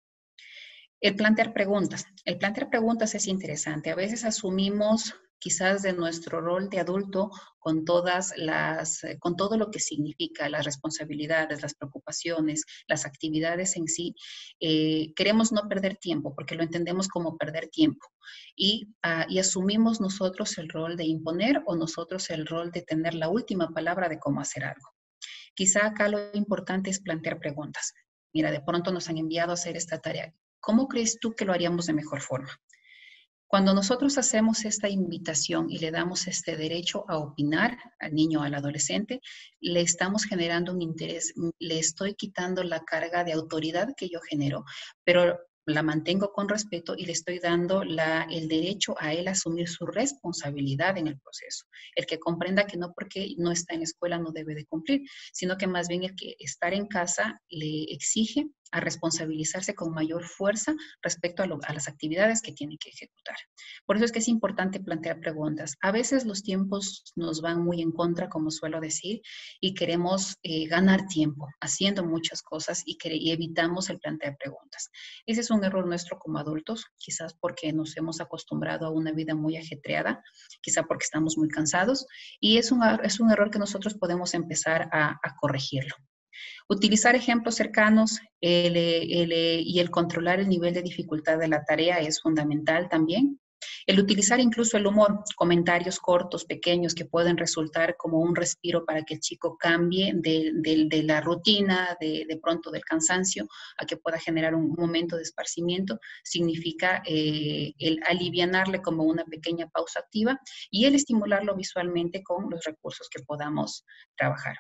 [SPEAKER 2] El plantear preguntas. El plantear preguntas es interesante. A veces asumimos quizás de nuestro rol de adulto con todas las, con todo lo que significa las responsabilidades, las preocupaciones, las actividades en sí. Eh, queremos no perder tiempo porque lo entendemos como perder tiempo y, uh, y asumimos nosotros el rol de imponer o nosotros el rol de tener la última palabra de cómo hacer algo. Quizá acá lo importante es plantear preguntas. Mira, de pronto nos han enviado a hacer esta tarea. ¿Cómo crees tú que lo haríamos de mejor forma? Cuando nosotros hacemos esta invitación y le damos este derecho a opinar al niño o al adolescente, le estamos generando un interés, le estoy quitando la carga de autoridad que yo genero, pero la mantengo con respeto y le estoy dando la, el derecho a él a asumir su responsabilidad en el proceso. El que comprenda que no porque no está en la escuela no debe de cumplir, sino que más bien el que estar en casa le exige a responsabilizarse con mayor fuerza respecto a, lo, a las actividades que tiene que ejecutar. Por eso es que es importante plantear preguntas. A veces los tiempos nos van muy en contra, como suelo decir, y queremos eh, ganar tiempo haciendo muchas cosas y, que, y evitamos el plantear preguntas. Ese es un error nuestro como adultos, quizás porque nos hemos acostumbrado a una vida muy ajetreada, quizás porque estamos muy cansados, y es un, es un error que nosotros podemos empezar a, a corregirlo. Utilizar ejemplos cercanos el, el, y el controlar el nivel de dificultad de la tarea es fundamental también. El utilizar incluso el humor, comentarios cortos, pequeños, que pueden resultar como un respiro para que el chico cambie de, de, de la rutina, de, de pronto del cansancio, a que pueda generar un momento de esparcimiento, significa eh, el alivianarle como una pequeña pausa activa y el estimularlo visualmente con los recursos que podamos trabajar.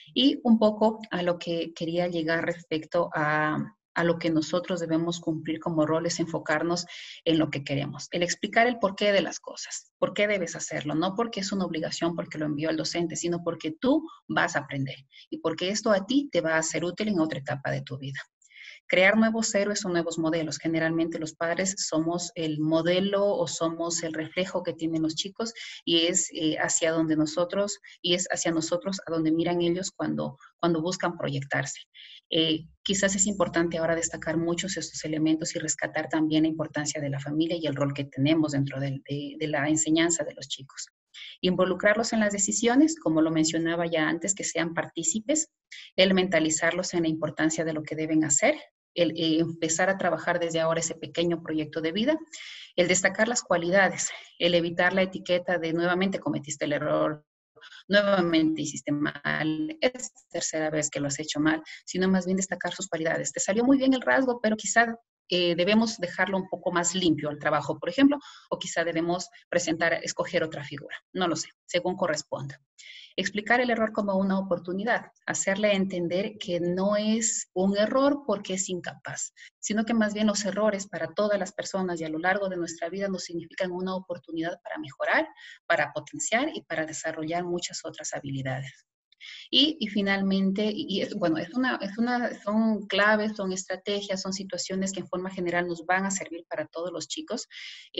[SPEAKER 2] Y un poco a lo que quería llegar respecto a, a lo que nosotros debemos cumplir como roles, enfocarnos en lo que queremos. El explicar el porqué de las cosas, por qué debes hacerlo, no porque es una obligación, porque lo envió el docente, sino porque tú vas a aprender y porque esto a ti te va a ser útil en otra etapa de tu vida. Crear nuevos héroes o nuevos modelos. Generalmente los padres somos el modelo o somos el reflejo que tienen los chicos y es eh, hacia donde nosotros, y es hacia nosotros a donde miran ellos cuando, cuando buscan proyectarse. Eh, quizás es importante ahora destacar muchos estos elementos y rescatar también la importancia de la familia y el rol que tenemos dentro de, de, de la enseñanza de los chicos. Involucrarlos en las decisiones, como lo mencionaba ya antes, que sean partícipes, el mentalizarlos en la importancia de lo que deben hacer, el eh, empezar a trabajar desde ahora ese pequeño proyecto de vida, el destacar las cualidades, el evitar la etiqueta de nuevamente cometiste el error, nuevamente hiciste mal, es tercera vez que lo has hecho mal, sino más bien destacar sus cualidades. Te salió muy bien el rasgo, pero quizá eh, debemos dejarlo un poco más limpio al trabajo, por ejemplo, o quizá debemos presentar, escoger otra figura, no lo sé, según corresponda. Explicar el error como una oportunidad, hacerle entender que no es un error porque es incapaz, sino que más bien los errores para todas las personas y a lo largo de nuestra vida nos significan una oportunidad para mejorar, para potenciar y para desarrollar muchas otras habilidades. Y, y finalmente, y es, bueno, es una, es una, son claves, son estrategias, son situaciones que en forma general nos van a servir para todos los chicos.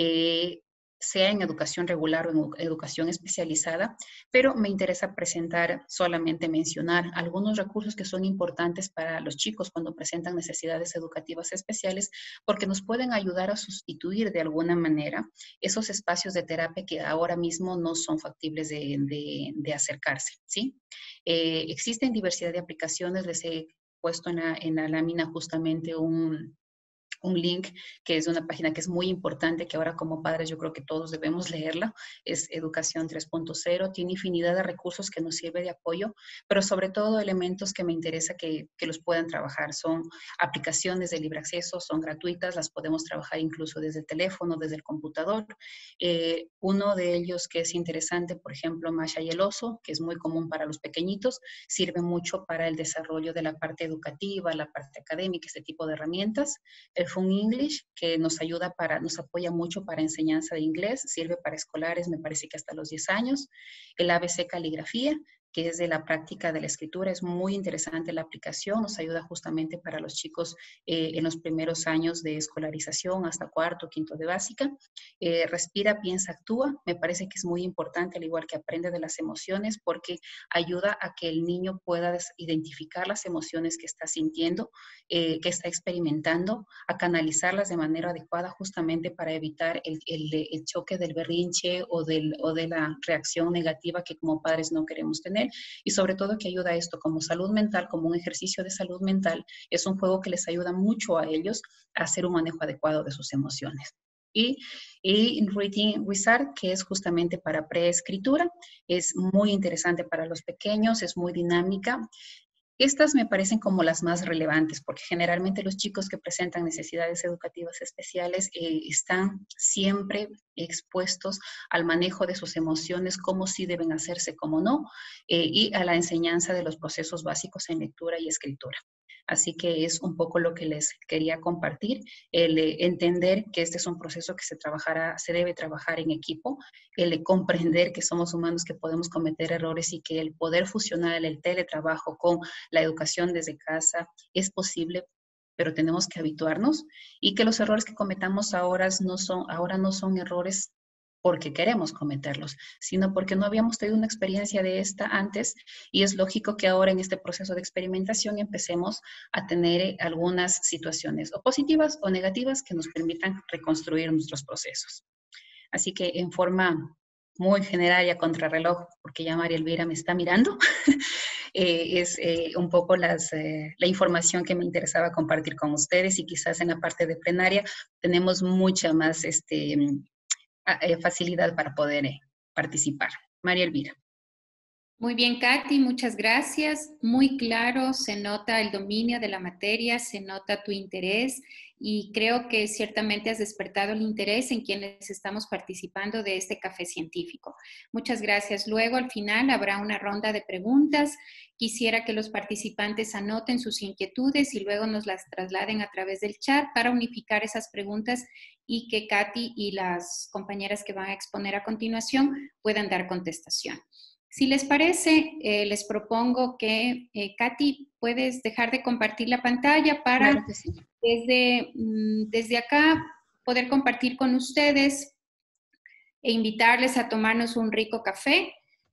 [SPEAKER 2] Eh, sea en educación regular o en educación especializada, pero me interesa presentar, solamente mencionar algunos recursos que son importantes para los chicos cuando presentan necesidades educativas especiales, porque nos pueden ayudar a sustituir de alguna manera esos espacios de terapia que ahora mismo no son factibles de, de, de acercarse, ¿sí? Eh, existen diversidad de aplicaciones, les he puesto en la, en la lámina justamente un un link que es de una página que es muy importante, que ahora como padres yo creo que todos debemos leerla, es Educación tres punto cero, tiene infinidad de recursos que nos sirve de apoyo, pero sobre todo elementos que me interesa que, que los puedan trabajar. Son aplicaciones de libre acceso, son gratuitas, las podemos trabajar incluso desde el teléfono, desde el computador. Eh, uno de ellos que es interesante, por ejemplo, Masha y el Oso, que es muy común para los pequeñitos, sirve mucho para el desarrollo de la parte educativa, la parte académica, este tipo de herramientas. El Fun English, que nos ayuda para, nos apoya mucho para enseñanza de inglés, sirve para escolares, me parece que hasta los diez años. El A B C Caligrafía, que es de la práctica de la escritura, es muy interesante la aplicación, nos ayuda justamente para los chicos eh, en los primeros años de escolarización hasta cuarto, quinto de básica. Eh, respira, piensa, actúa, me parece que es muy importante, al igual que aprende de las emociones, porque ayuda a que el niño pueda identificar las emociones que está sintiendo, eh, que está experimentando, a canalizarlas de manera adecuada justamente para evitar el, el, el choque del berrinche o, del, o de la reacción negativa que como padres no queremos tener. Y sobre todo que ayuda a esto como salud mental, como un ejercicio de salud mental, es un juego que les ayuda mucho a ellos a hacer un manejo adecuado de sus emociones. Y, y Reading Wizard, que es justamente para preescritura, es muy interesante para los pequeños, es muy dinámica. Estas me parecen como las más relevantes, porque generalmente los chicos que presentan necesidades educativas especiales eh, están siempre expuestos al manejo de sus emociones, cómo sí deben hacerse, cómo no, eh, y a la enseñanza de los procesos básicos en lectura y escritura. Así que es un poco lo que les quería compartir, el eh, entender que este es un proceso que se trabajará, se debe trabajar en equipo, el eh, comprender que somos humanos, que podemos cometer errores y que el poder fusionar el teletrabajo con la educación desde casa es posible, pero tenemos que habituarnos, y que los errores que cometamos ahora no son, ahora no son errores porque queremos cometerlos, sino porque no habíamos tenido una experiencia de esta antes, y es lógico que ahora en este proceso de experimentación empecemos a tener algunas situaciones o positivas o negativas que nos permitan reconstruir nuestros procesos. Así que en forma muy general y a contrarreloj, porque ya María Elvira me está mirando, eh, es eh, un poco las, eh, la información que me interesaba compartir con ustedes, y quizás en la parte de plenaria tenemos mucha más este, facilidad para poder eh, participar. María Elvira.
[SPEAKER 1] Muy bien, Katy, muchas gracias. Muy claro, se nota el dominio de la materia, se nota tu interés, y creo que ciertamente has despertado el interés en quienes estamos participando de este café científico. Muchas gracias. Luego, al final, habrá una ronda de preguntas. Quisiera que los participantes anoten sus inquietudes y luego nos las trasladen a través del chat para unificar esas preguntas y que Katy y las compañeras que van a exponer a continuación puedan dar contestación. Si les parece, eh, les propongo que, eh, Katy, puedes dejar de compartir la pantalla para
[SPEAKER 2] Claro que sí.
[SPEAKER 1] desde, mm, desde acá poder compartir con ustedes e invitarles a tomarnos un rico café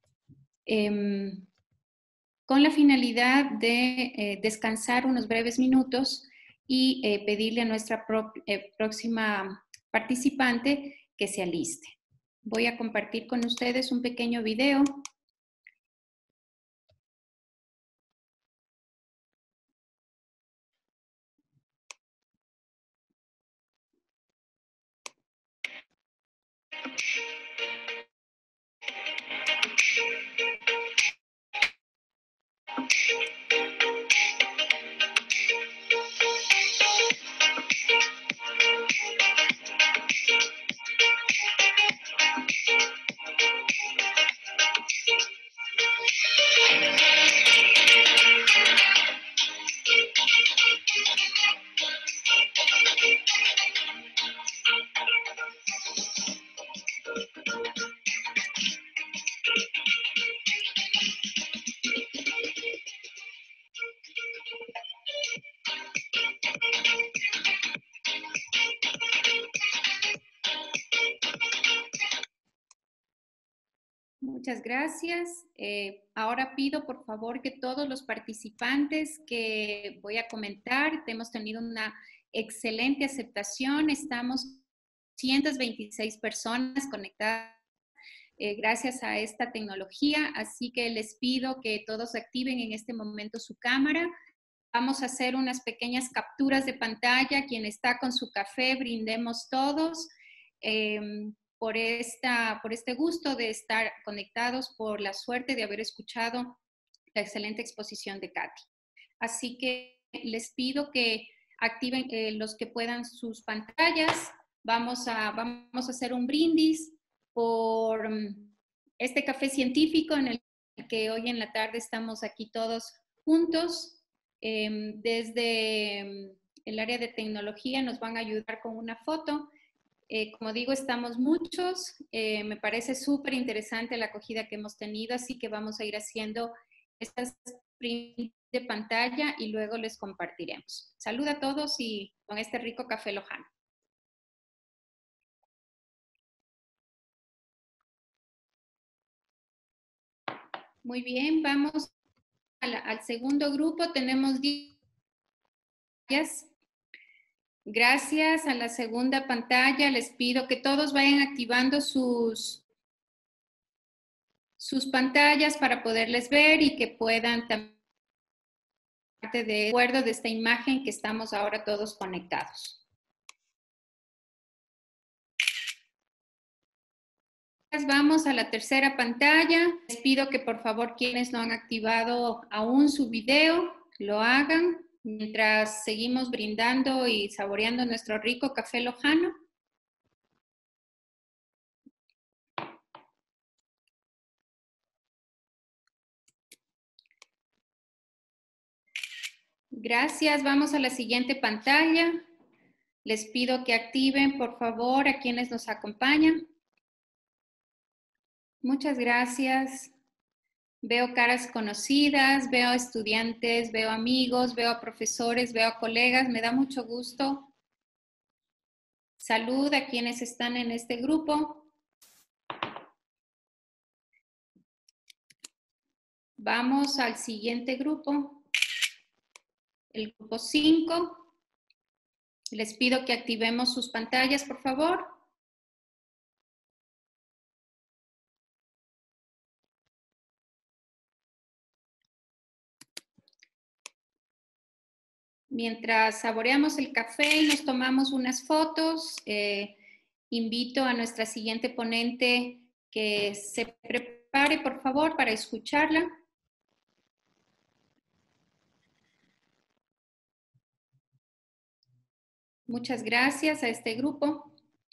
[SPEAKER 1] eh, con la finalidad de eh, descansar unos breves minutos y eh, pedirle a nuestra pro, eh, próxima participante que se aliste. Voy a compartir con ustedes un pequeño video. Muchas gracias. Eh, ahora pido, por favor, que todos los participantes que voy a comentar, hemos tenido una excelente aceptación. Estamos ciento veintiséis personas conectadas eh, gracias a esta tecnología, así que les pido que todos activen en este momento su cámara vamos a hacer unas pequeñas capturas de pantalla. Quien está con su café, brindemos todos eh, por, esta, por este gusto de estar conectados, por la suerte de haber escuchado la excelente exposición de Katy. Así que les pido que activen eh, los que puedan sus pantallas. Vamos a, vamos a hacer un brindis por este café científico en el que hoy en la tarde estamos aquí todos juntos. Eh, desde el área de tecnología nos van a ayudar con una foto. Eh, como digo, estamos muchos. Eh, me parece súper interesante la acogida que hemos tenido, así que vamos a ir haciendo estas prints de pantalla y luego les compartiremos. Salud a todos y con este rico café lojano. Muy bien, vamos a la, al segundo grupo. Tenemos diez. Gracias a la segunda pantalla. Les pido que todos vayan activando sus, sus pantallas para poderles ver y que puedan también parte de acuerdo de esta imagen que estamos ahora todos conectados. Vamos a la tercera pantalla. Les pido que por favor quienes no han activado aún su video, lo hagan mientras seguimos brindando y saboreando nuestro rico café lojano. Gracias. Vamos a la siguiente pantalla. Les pido que activen por favor a quienes nos acompañan. Muchas gracias. Veo caras conocidas, veo estudiantes, veo amigos, veo profesores, veo colegas. Me da mucho gusto. Salud a quienes están en este grupo. Vamos al siguiente grupo. El grupo cinco. Les pido que activemos sus pantallas, por favor. Mientras saboreamos el café y nos tomamos unas fotos, eh, invito a nuestra siguiente ponente que se prepare, por favor, para escucharla. Muchas gracias a este grupo.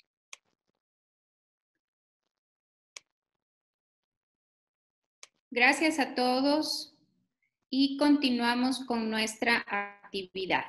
[SPEAKER 1] Gracias a todos y continuamos con nuestra actividad.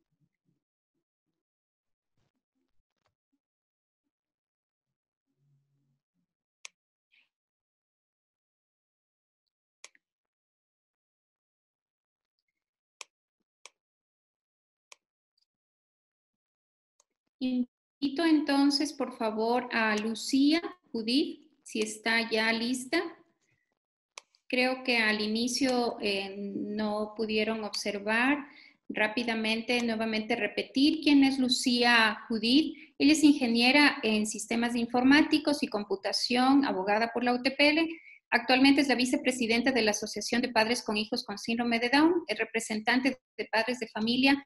[SPEAKER 1] Invito entonces, por favor, a Lucía Judith, si está ya lista. Creo que al inicio eh, no pudieron observar. Rápidamente, nuevamente repetir quién es Lucía Judith. Ella es ingeniera en sistemas informáticos y computación, abogada por la U T P L. Actualmente es la vicepresidenta de la Asociación de Padres con Hijos con Síndrome de Down, es representante de padres de familia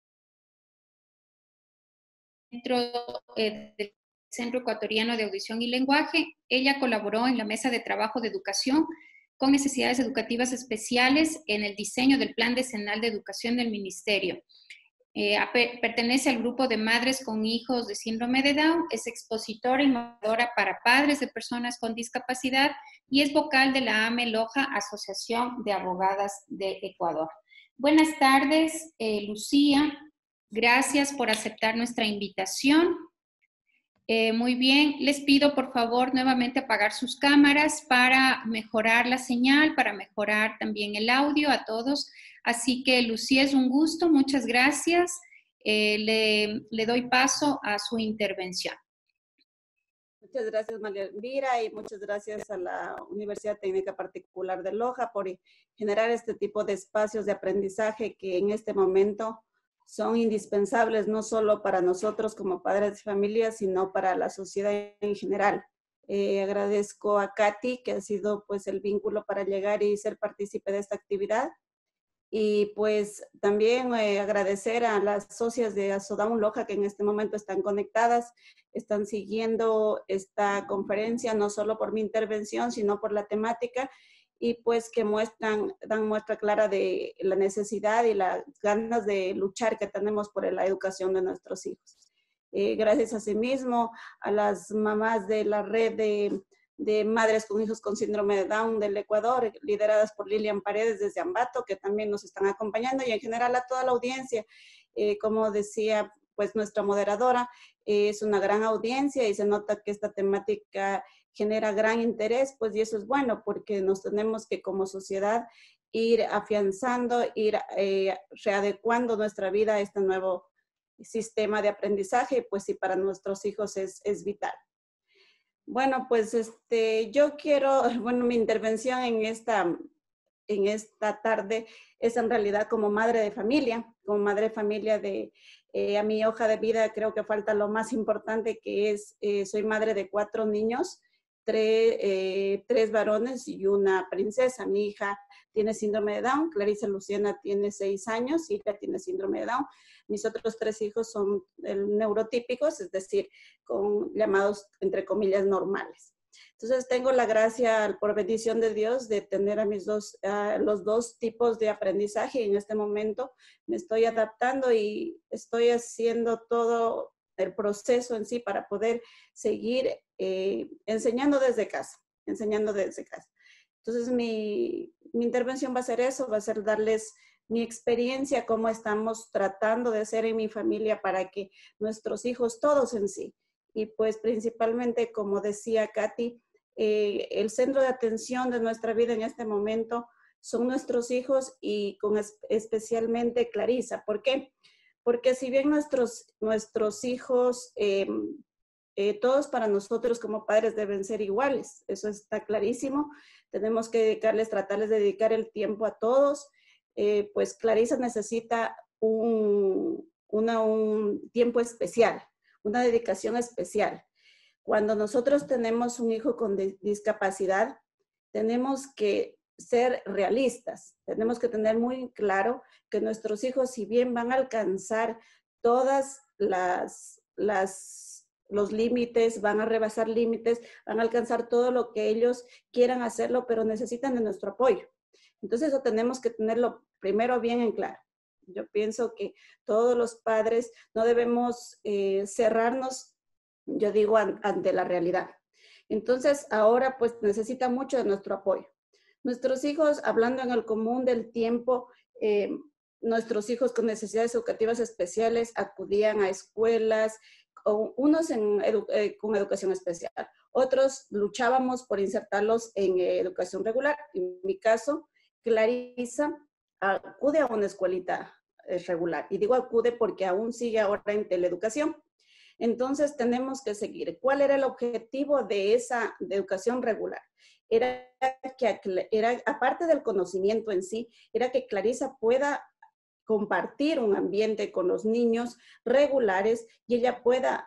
[SPEAKER 1] dentro eh, del Centro Ecuatoriano de Audición y Lenguaje. Ella colaboró en la mesa de trabajo de educación con necesidades educativas especiales en el diseño del Plan Decenal de Educación del Ministerio. Eh, pertenece al grupo de madres con hijos de síndrome de Down, es expositora y moderadora para padres de personas con discapacidad y es vocal de la A M E Loja, Asociación de Abogadas de Ecuador. Buenas tardes, eh, Lucía. Gracias por aceptar nuestra invitación. Eh, muy bien, les pido por favor nuevamente apagar sus cámaras para mejorar la señal, para mejorar también el audio a todos. Así que Lucía, es un gusto, muchas gracias. Eh, le, le doy paso a su intervención.
[SPEAKER 3] Muchas gracias, María Elvira, y muchas gracias a la Universidad Técnica Particular de Loja por generar este tipo de espacios de aprendizaje que en este momento son indispensables no solo para nosotros como padres de familia, sino para la sociedad en general. Eh, agradezco a Katy, que ha sido pues el vínculo para llegar y ser partícipe de esta actividad. Y pues también eh, agradecer a las socias de Asodown Loja que en este momento están conectadas, están siguiendo esta conferencia, no solo por mi intervención, sino por la temática, y pues que muestran, dan muestra clara de la necesidad y las ganas de luchar que tenemos por la educación de nuestros hijos. Eh, gracias a sí mismo, a las mamás de la red de, de madres con hijos con síndrome de Down del Ecuador, lideradas por Lilian Paredes desde Ambato, que también nos están acompañando, y en general a toda la audiencia. Eh, como decía pues nuestra moderadora, eh, es una gran audiencia y se nota que esta temática genera gran interés, pues y eso es bueno, porque nos tenemos que como sociedad ir afianzando, ir eh, readecuando nuestra vida a este nuevo sistema de aprendizaje, pues sí, para nuestros hijos es, es vital. Bueno, pues este, yo quiero, bueno, mi intervención en esta, en esta tarde es en realidad como madre de familia, como madre de familia de, eh, a mi hoja de vida creo que falta lo más importante, que es, eh, soy madre de cuatro niños, tres, eh, tres varones y una princesa. Mi hija tiene síndrome de Down, Clarisa Luciana tiene seis años y ella tiene síndrome de Down. Mis otros tres hijos son neurotípicos, es decir, con llamados, entre comillas, normales. Entonces tengo la gracia, por bendición de Dios, de tener a mis dos, a los dos tipos de aprendizaje. En este momento me estoy adaptando y estoy haciendo todo el proceso en sí para poder seguir eh, enseñando desde casa, enseñando desde casa. Entonces mi, mi intervención va a ser eso, va a ser darles mi experiencia, cómo estamos tratando de hacer en mi familia para que nuestros hijos, todos en sí, y pues principalmente, como decía Katy, eh, el centro de atención de nuestra vida en este momento son nuestros hijos y con es, especialmente Clarisa. ¿Por qué? Porque si bien nuestros, nuestros hijos, eh, eh, todos para nosotros como padres deben ser iguales, eso está clarísimo. Tenemos que dedicarles, tratarles de dedicar el tiempo a todos. Eh, pues Clarisa necesita un, una, un tiempo especial, una dedicación especial. Cuando nosotros tenemos un hijo con discapacidad, tenemos que ser realistas, tenemos que tener muy claro que nuestros hijos, si bien van a alcanzar todas las, las los límites, van a rebasar límites, van a alcanzar todo lo que ellos quieran hacerlo, pero necesitan de nuestro apoyo. Entonces eso tenemos que tenerlo primero bien en claro. Yo pienso que todos los padres no debemos eh, cerrarnos, yo digo, an, ante la realidad. Entonces ahora pues necesitan mucho de nuestro apoyo. Nuestros hijos, hablando en el común del tiempo, eh, nuestros hijos con necesidades educativas especiales acudían a escuelas, unos en edu eh, con educación especial, otros luchábamos por insertarlos en eh, educación regular. En mi caso, Clarisa acude a una escuelita eh, regular. Y digo acude porque aún sigue ahora en teleeducación. Entonces tenemos que seguir. ¿Cuál era el objetivo de esa de educación regular? Era que, era, aparte del conocimiento en sí, era que Clarisa pueda compartir un ambiente con los niños regulares y ella pueda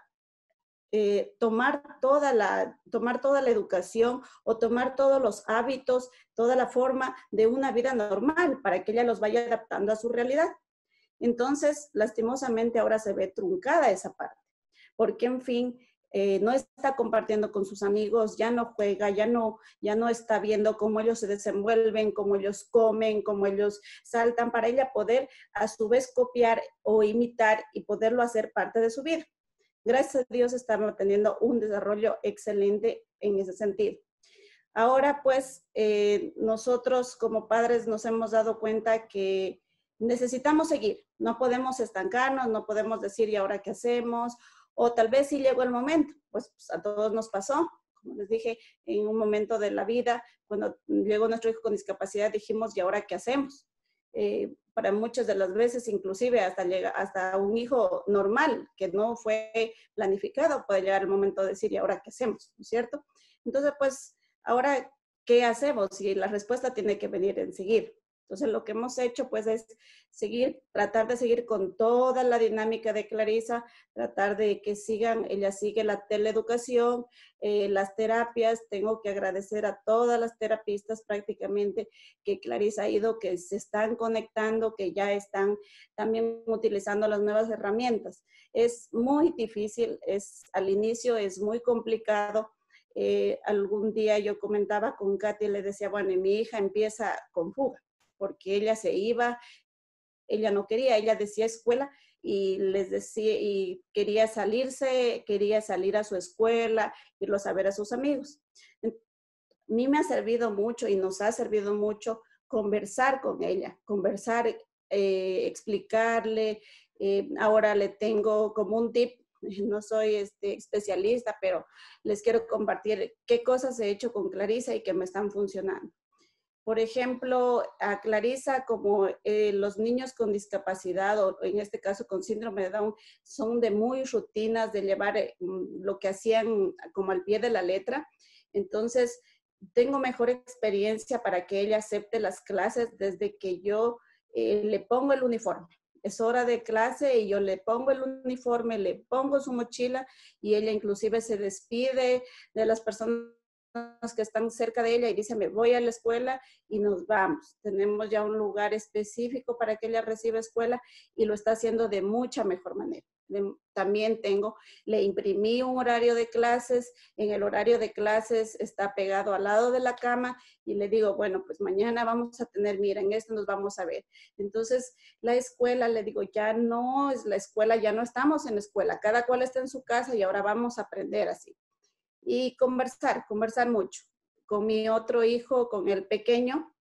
[SPEAKER 3] eh, tomar, toda la, tomar toda la educación o tomar todos los hábitos, toda la forma de una vida normal para que ella los vaya adaptando a su realidad. Entonces, lastimosamente ahora se ve truncada esa parte, porque en fin, eh, no está compartiendo con sus amigos, ya no juega, ya no, ya no está viendo cómo ellos se desenvuelven, cómo ellos comen, cómo ellos saltan, para ella poder a su vez copiar o imitar y poderlo hacer parte de su vida. Gracias a Dios estamos teniendo un desarrollo excelente en ese sentido. Ahora pues eh, nosotros como padres nos hemos dado cuenta que necesitamos seguir, no podemos estancarnos, no podemos decir ¿y ahora qué hacemos? O tal vez sí llegó el momento, pues, pues a todos nos pasó, como les dije, en un momento de la vida, cuando llegó nuestro hijo con discapacidad, dijimos ¿y ahora qué hacemos? Eh, para muchas de las veces, inclusive hasta, llega, hasta un hijo normal que no fue planificado, puede llegar el momento de decir ¿y ahora qué hacemos? ¿No es cierto? Entonces, pues, ahora, ¿qué hacemos? Y la respuesta tiene que venir en seguir. Entonces, lo que hemos hecho, pues, es seguir, tratar de seguir con toda la dinámica de Clarisa, tratar de que sigan, ella sigue la teleeducación, eh, las terapias. Tengo que agradecer a todas las terapistas prácticamente que Clarisa ha ido, que se están conectando, que ya están también utilizando las nuevas herramientas. Es muy difícil, es, al inicio es muy complicado. Eh, algún día yo comentaba con Katy y le decía, bueno, y mi hija empieza con fuga, porque ella se iba, ella no quería, ella decía escuela y les decía, y quería salirse, quería salir a su escuela, irlo a ver a sus amigos. A mí me ha servido mucho y nos ha servido mucho conversar con ella, conversar, eh, explicarle. Eh, ahora le tengo como un tip, no soy este, especialista, pero les quiero compartir qué cosas he hecho con Clarisa y que me están funcionando. Por ejemplo, a Clarisa, como eh, los niños con discapacidad, o en este caso con síndrome de Down, son de muy rutinas, de llevar eh, lo que hacían como al pie de la letra. Entonces, tengo mejor experiencia para que ella acepte las clases desde que yo eh, le pongo el uniforme. Es hora de clase y yo le pongo el uniforme, le pongo su mochila y ella inclusive se despide de las personas que están cerca de ella y dice, me voy a la escuela y nos vamos. Tenemos ya un lugar específico para que ella reciba escuela y lo está haciendo de mucha mejor manera. También tengo, le imprimí un horario de clases, en el horario de clases está pegado al lado de la cama y le digo, bueno, pues mañana vamos a tener, miren, esto nos vamos a ver. Entonces, la escuela, le digo, ya no es la escuela, ya no estamos en la escuela, cada cual está en su casa y ahora vamos a aprender así. Y conversar, conversar mucho. Con mi otro hijo, con el pequeño,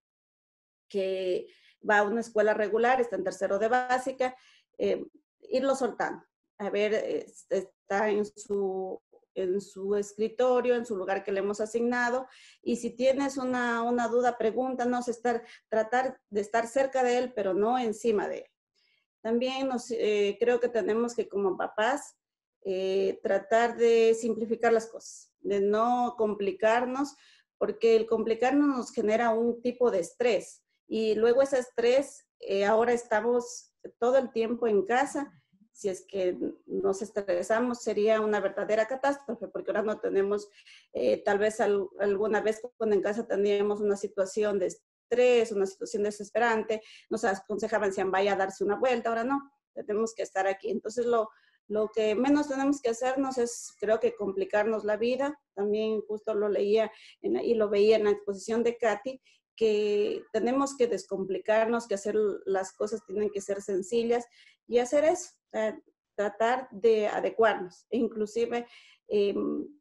[SPEAKER 3] que va a una escuela regular, está en tercero de básica, eh, irlo soltando. A ver, está en su, en su escritorio, en su lugar que le hemos asignado, y si tienes una, una duda, pregúntanos, estar, tratar de estar cerca de él, pero no encima de él. También nos, eh, creo que tenemos que, como papás, eh, tratar de simplificar las cosas, de no complicarnos, porque el complicarnos nos genera un tipo de estrés. Y luego ese estrés, eh, ahora estamos todo el tiempo en casa. Si es que nos estresamos, sería una verdadera catástrofe, porque ahora no tenemos, eh, tal vez al, alguna vez cuando en casa teníamos una situación de estrés, una situación desesperante, nos aconsejaban, decían, vaya a darse una vuelta, ahora no, tenemos que estar aquí. Entonces, lo, lo que menos tenemos que hacernos es, creo que, complicarnos la vida. También justo lo leía en, y lo veía en la exposición de Katy, que tenemos que descomplicarnos, que hacer las cosas tienen que ser sencillas y hacer eso, eh, tratar de adecuarnos. E inclusive, eh,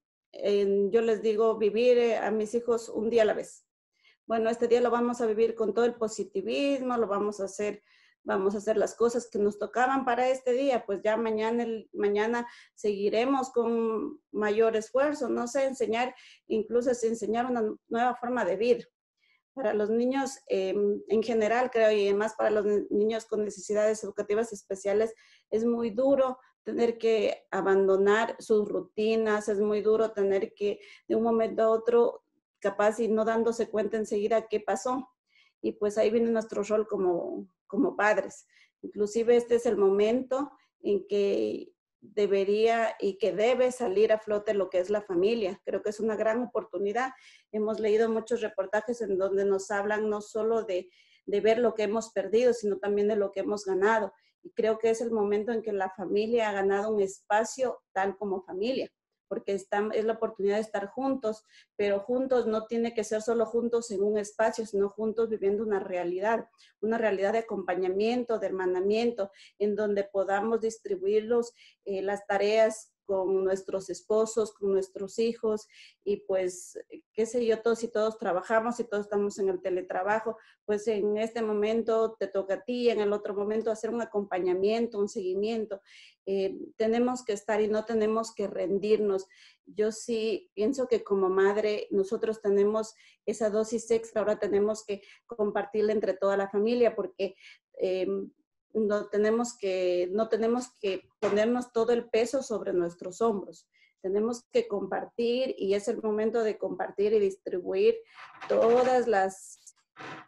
[SPEAKER 3] en, yo les digo, vivir eh, a mis hijos un día a la vez. Bueno, este día lo vamos a vivir con todo el positivismo, lo vamos a hacer, vamos a hacer las cosas que nos tocaban para este día, pues ya mañana, el, mañana seguiremos con mayor esfuerzo, no sé, enseñar, incluso es enseñar una nueva forma de vida. Para los niños eh, en general, creo, y además para los niños con necesidades educativas especiales, es muy duro tener que abandonar sus rutinas, es muy duro tener que de un momento a otro, capaz y no dándose cuenta enseguida qué pasó. Y pues ahí viene nuestro rol como, como padres. Inclusive este es el momento en que debería y que debe salir a flote lo que es la familia. Creo que es una gran oportunidad. Hemos leído muchos reportajes en donde nos hablan no solo de, de ver lo que hemos perdido, sino también de lo que hemos ganado. Y creo que es el momento en que la familia ha ganado un espacio tal como familia, porque está, es la oportunidad de estar juntos, pero juntos no tiene que ser solo juntos en un espacio, sino juntos viviendo una realidad, una realidad de acompañamiento, de hermanamiento, en donde podamos distribuirlos eh, las tareas con nuestros esposos, con nuestros hijos, y pues, qué sé yo, todos y todos trabajamos y todos estamos en el teletrabajo, pues en este momento te toca a ti, en el otro momento hacer un acompañamiento, un seguimiento. Eh, tenemos que estar y no tenemos que rendirnos. Yo sí pienso que como madre nosotros tenemos esa dosis extra, ahora tenemos que compartirla entre toda la familia, porque eh, no tenemos que, no tenemos que ponernos todo el peso sobre nuestros hombros. Tenemos que compartir y es el momento de compartir y distribuir todas las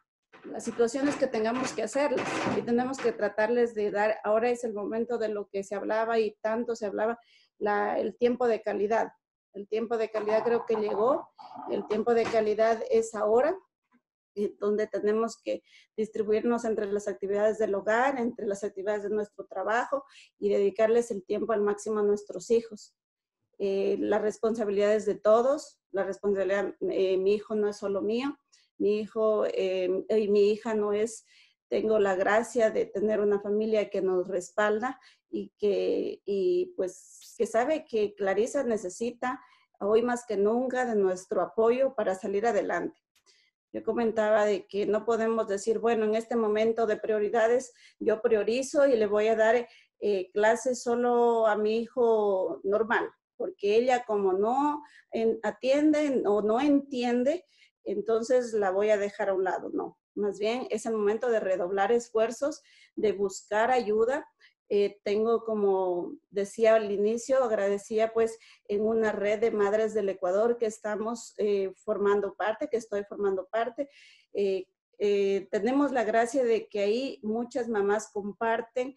[SPEAKER 3] las situaciones que tengamos que hacerles y tenemos que tratarles de dar, ahora es el momento de lo que se hablaba y tanto se hablaba, la, el tiempo de calidad. El tiempo de calidad creo que llegó, el tiempo de calidad es ahora, donde tenemos que distribuirnos entre las actividades del hogar, entre las actividades de nuestro trabajo y dedicarles el tiempo al máximo a nuestros hijos. Eh, las responsabilidades de todos, la responsabilidad, eh, mi hijo no es solo mío, mi hijo eh, y mi hija no es, tengo la gracia de tener una familia que nos respalda y que, y pues, que sabe que Clarisa necesita hoy más que nunca de nuestro apoyo para salir adelante. Yo comentaba de que no podemos decir, bueno, en este momento de prioridades yo priorizo y le voy a dar eh, clases solo a mi hijo normal, porque ella como no en, atiende o no entiende, entonces la voy a dejar a un lado. No, más bien es el momento de redoblar esfuerzos, de buscar ayuda. Eh, tengo, como decía al inicio, agradecía pues en una red de madres del Ecuador que estamos eh, formando parte, que estoy formando parte. Eh, eh, tenemos la gracia de que ahí muchas mamás comparten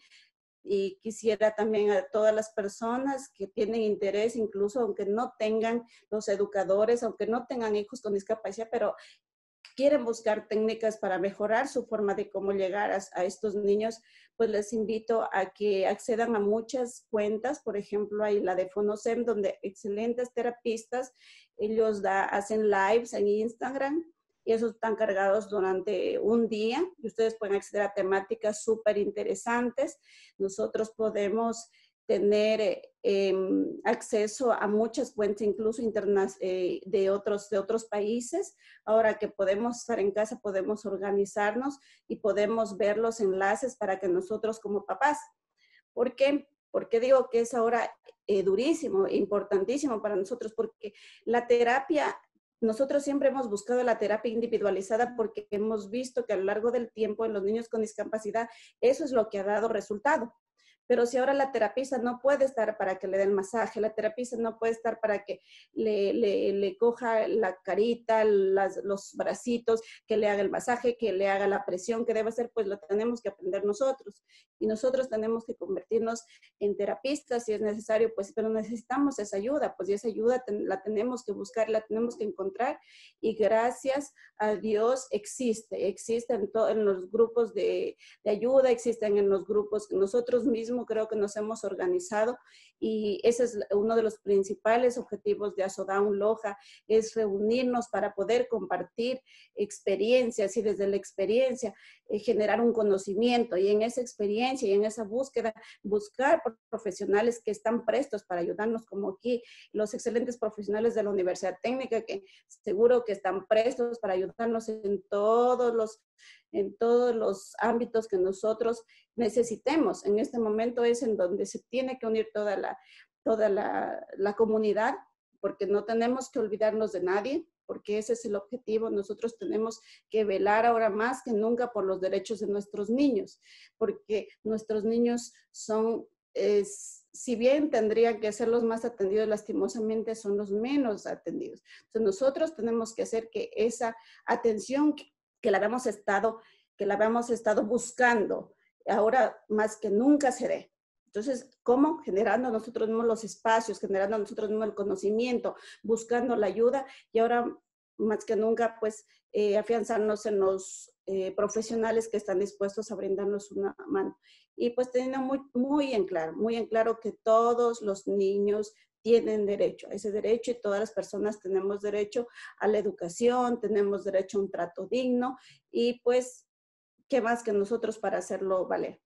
[SPEAKER 3] y quisiera también a todas las personas que tienen interés, incluso aunque no tengan los educadores, aunque no tengan hijos con discapacidad, pero quieren buscar técnicas para mejorar su forma de cómo llegar a, a estos niños, pues les invito a que accedan a muchas cuentas. Por ejemplo, hay la de Fonosem, donde excelentes terapistas, ellos da, hacen lives en Instagram y esos están cargados durante un día y ustedes pueden acceder a temáticas súper interesantes. Nosotros podemos tener eh, acceso a muchas cuentas, incluso internas, eh, de, otros, de otros países. Ahora que podemos estar en casa, podemos organizarnos y podemos ver los enlaces para que nosotros como papás, ¿por qué? Porque digo que es ahora eh, durísimo, importantísimo para nosotros, porque la terapia, nosotros siempre hemos buscado la terapia individualizada porque hemos visto que a lo largo del tiempo en los niños con discapacidad, eso es lo que ha dado resultado. Pero si ahora la terapista no puede estar para que le den masaje, la terapista no puede estar para que le, le, le coja la carita, las, los bracitos, que le haga el masaje, que le haga la presión que debe hacer, pues lo tenemos que aprender nosotros. Y nosotros tenemos que convertirnos en terapistas si es necesario, pues, pero necesitamos esa ayuda, pues y esa ayuda ten, la tenemos que buscar, la tenemos que encontrar. Y gracias a Dios existe, existe en, to, en los grupos de, de ayuda, existen en los grupos que nosotros mismos creo que nos hemos organizado y ese es uno de los principales objetivos de Asodown Loja, es reunirnos para poder compartir experiencias y desde la experiencia eh, generar un conocimiento y en esa experiencia y en esa búsqueda buscar profesionales que están prestos para ayudarnos, como aquí los excelentes profesionales de la Universidad Técnica que seguro que están prestos para ayudarnos en todos los en todos los ámbitos que nosotros necesitemos. En este momento es en donde se tiene que unir toda la, toda la, la comunidad, porque no tenemos que olvidarnos de nadie, porque ese es el objetivo. Nosotros tenemos que velar ahora más que nunca por los derechos de nuestros niños, porque nuestros niños son, es, si bien tendrían que ser los más atendidos, lastimosamente son los menos atendidos. Entonces nosotros tenemos que hacer que esa atención que, que la habíamos estado, que la habíamos estado buscando, ahora más que nunca se dé. Entonces, ¿cómo? Generando nosotros mismos los espacios, generando nosotros mismos el conocimiento, buscando la ayuda y ahora más que nunca, pues, eh, afianzarnos en los eh, profesionales que están dispuestos a brindarnos una mano. Y pues teniendo muy, muy en claro, muy en claro que todos los niños tienen derecho a ese derecho y todas las personas tenemos derecho a la educación, tenemos derecho a un trato digno y pues, ¿qué más que nosotros para hacerlo valer?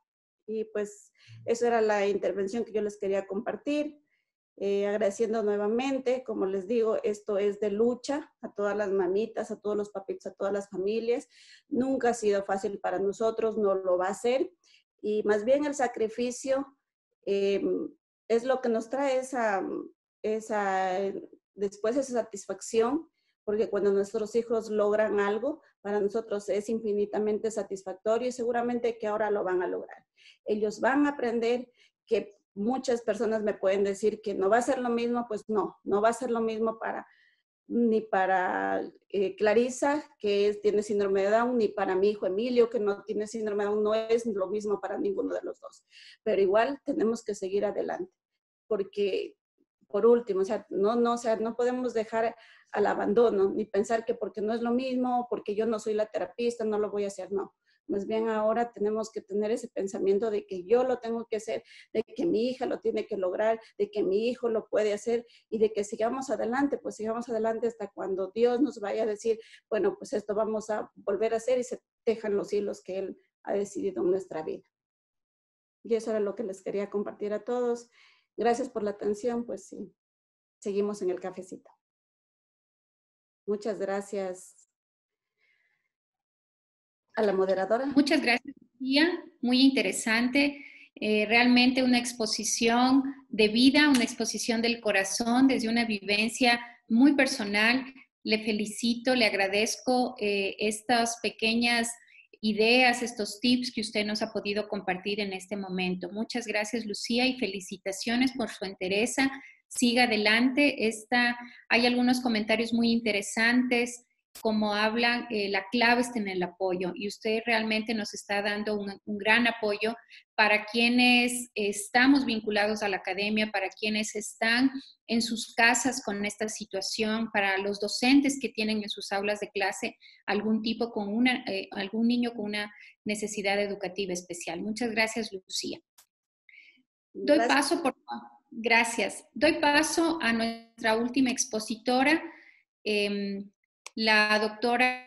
[SPEAKER 3] Y pues, esa era la intervención que yo les quería compartir. Eh, agradeciendo nuevamente, como les digo, esto es de lucha a todas las mamitas, a todos los papitos, a todas las familias. Nunca ha sido fácil para nosotros, no lo va a ser. Y más bien el sacrificio eh, es lo que nos trae esa, esa, después esa satisfacción, porque cuando nuestros hijos logran algo, para nosotros es infinitamente satisfactorio y seguramente que ahora lo van a lograr. Ellos van a aprender que muchas personas me pueden decir que no va a ser lo mismo, pues no, no va a ser lo mismo para, ni para eh, Clarisa, que es, tiene síndrome de Down, ni para mi hijo Emilio, que no tiene síndrome de Down. No es lo mismo para ninguno de los dos. Pero igual tenemos que seguir adelante, porque por último, o sea, no, no, o sea, no podemos dejar al abandono, ni pensar que porque no es lo mismo, porque yo no soy la terapista, no lo voy a hacer, no. Más bien ahora tenemos que tener ese pensamiento de que yo lo tengo que hacer, de que mi hija lo tiene que lograr, de que mi hijo lo puede hacer y de que sigamos adelante, pues sigamos adelante hasta cuando Dios nos vaya a decir, bueno, pues esto vamos a volver a hacer y se tejan los hilos que Él ha decidido en nuestra vida. Y eso era lo que les quería compartir a todos. Gracias por la atención, pues sí, seguimos en el cafecito. Muchas gracias a la moderadora.
[SPEAKER 1] Muchas gracias, Lucía. Muy interesante. Eh, realmente una exposición de vida, una exposición del corazón desde una vivencia muy personal. Le felicito, le agradezco eh, estas pequeñas ideas, estos tips que usted nos ha podido compartir en este momento. Muchas gracias, Lucía, y felicitaciones por su interés. Siga adelante. Esta, hay algunos comentarios muy interesantes, como hablan, eh, la clave está en el apoyo, y usted realmente nos está dando un, un gran apoyo para quienes estamos vinculados a la academia, para quienes están en sus casas con esta situación, para los docentes que tienen en sus aulas de clase algún tipo con una, eh, algún niño con una necesidad educativa especial. Muchas gracias, Lucía. Doy
[SPEAKER 3] Gracias.
[SPEAKER 1] paso, por gracias. Doy paso a nuestra última expositora, eh, la doctora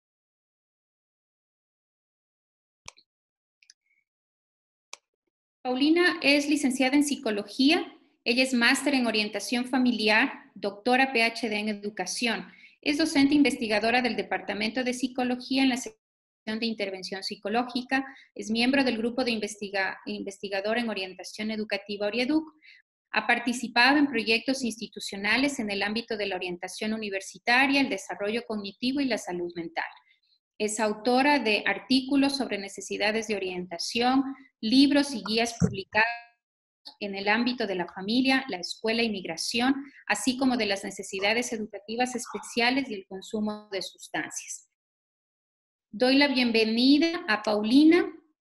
[SPEAKER 1] Paulina es licenciada en psicología. Ella es máster en orientación familiar, doctora P H D en educación. Es docente investigadora del Departamento de Psicología en la sección de intervención psicológica. Es miembro del grupo de investiga, investigador en orientación educativa ORIEDUC. Ha participado en proyectos institucionales en el ámbito de la orientación universitaria, el desarrollo cognitivo y la salud mental. Es autora de artículos sobre necesidades de orientación, libros y guías publicados en el ámbito de la familia, la escuela y migración, así como de las necesidades educativas especiales y el consumo de sustancias. Doy la bienvenida a Paulina.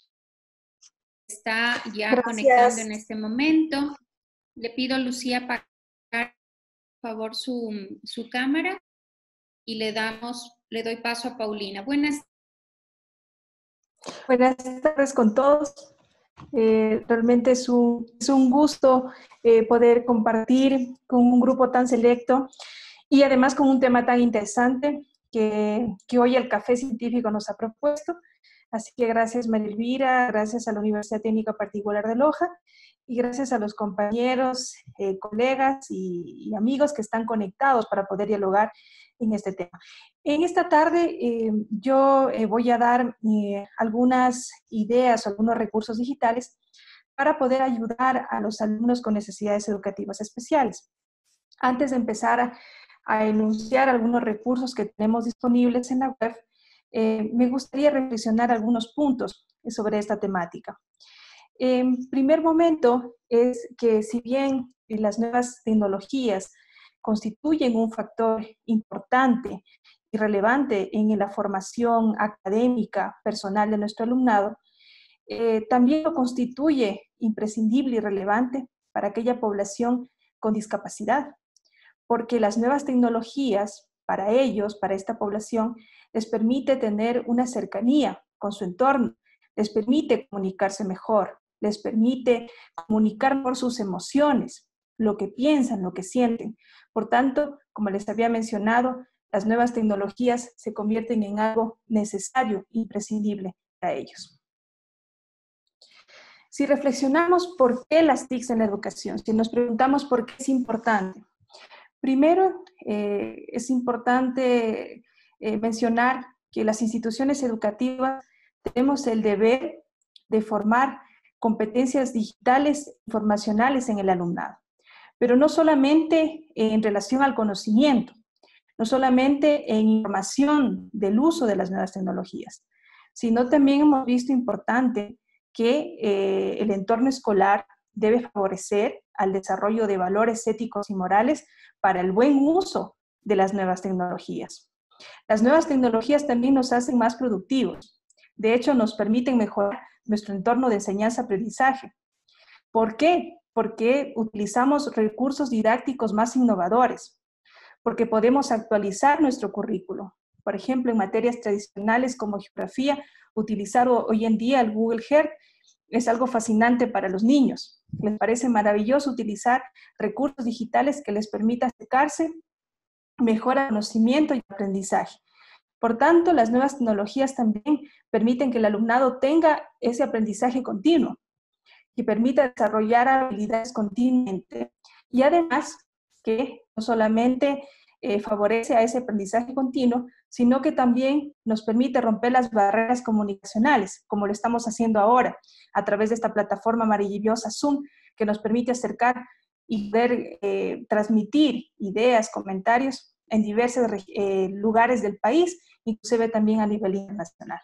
[SPEAKER 1] Está ya
[SPEAKER 4] Gracias.
[SPEAKER 1] Conectando en este momento. Le pido a Lucía para por favor su, su cámara y le damos, le doy paso a Paulina. Buenas.
[SPEAKER 4] Buenas tardes con todos. Eh, realmente es un, es un gusto eh, poder compartir con un grupo tan selecto y además con un tema tan interesante que, que hoy el Café Científico nos ha propuesto. Así que gracias, María Elvira, gracias a la Universidad Técnica Particular de Loja y gracias a los compañeros, eh, colegas y, y amigos que están conectados para poder dialogar en este tema. En esta tarde eh, yo eh, voy a dar eh, algunas ideas o algunos recursos digitales para poder ayudar a los alumnos con necesidades educativas especiales. Antes de empezar a, a enunciar algunos recursos que tenemos disponibles en la web, eh, me gustaría reflexionar algunos puntos sobre esta temática. En primer momento es que si bien las nuevas tecnologías constituyen un factor importante y relevante en la formación académica personal de nuestro alumnado, eh, también lo constituye imprescindible y relevante para aquella población con discapacidad, porque las nuevas tecnologías para ellos, para esta población, les permite tener una cercanía con su entorno, les permite comunicarse mejor, les permite comunicar por sus emociones, lo que piensan, lo que sienten. Por tanto, como les había mencionado, las nuevas tecnologías se convierten en algo necesario, imprescindible para ellos. Si reflexionamos por qué las T I Cs en la educación, si nos preguntamos por qué es importante, primero eh, es importante eh, mencionar que las instituciones educativas tenemos el deber de formar competencias digitales, informacionales en el alumnado, pero no solamente en relación al conocimiento, no solamente en información del uso de las nuevas tecnologías, sino también hemos visto importante que eh, el entorno escolar debe favorecer al desarrollo de valores éticos y morales para el buen uso de las nuevas tecnologías. Las nuevas tecnologías también nos hacen más productivos. De hecho, nos permiten mejorar nuestro entorno de enseñanza-aprendizaje. ¿Por qué? Porque utilizamos recursos didácticos más innovadores, porque podemos actualizar nuestro currículo. Por ejemplo, en materias tradicionales como geografía, utilizar hoy en día el Google Earth es algo fascinante para los niños. Les parece maravilloso utilizar recursos digitales que les permita acercarse, mejora conocimiento y aprendizaje. Por tanto, las nuevas tecnologías también permiten que el alumnado tenga ese aprendizaje continuo y permita desarrollar habilidades continuamente. Y además, que no solamente eh, favorece a ese aprendizaje continuo, sino que también nos permite romper las barreras comunicacionales, como lo estamos haciendo ahora, a través de esta plataforma maravillosa Zoom, que nos permite acercar y poder eh, transmitir ideas, comentarios en diversos eh, lugares del país, inclusive también a nivel internacional.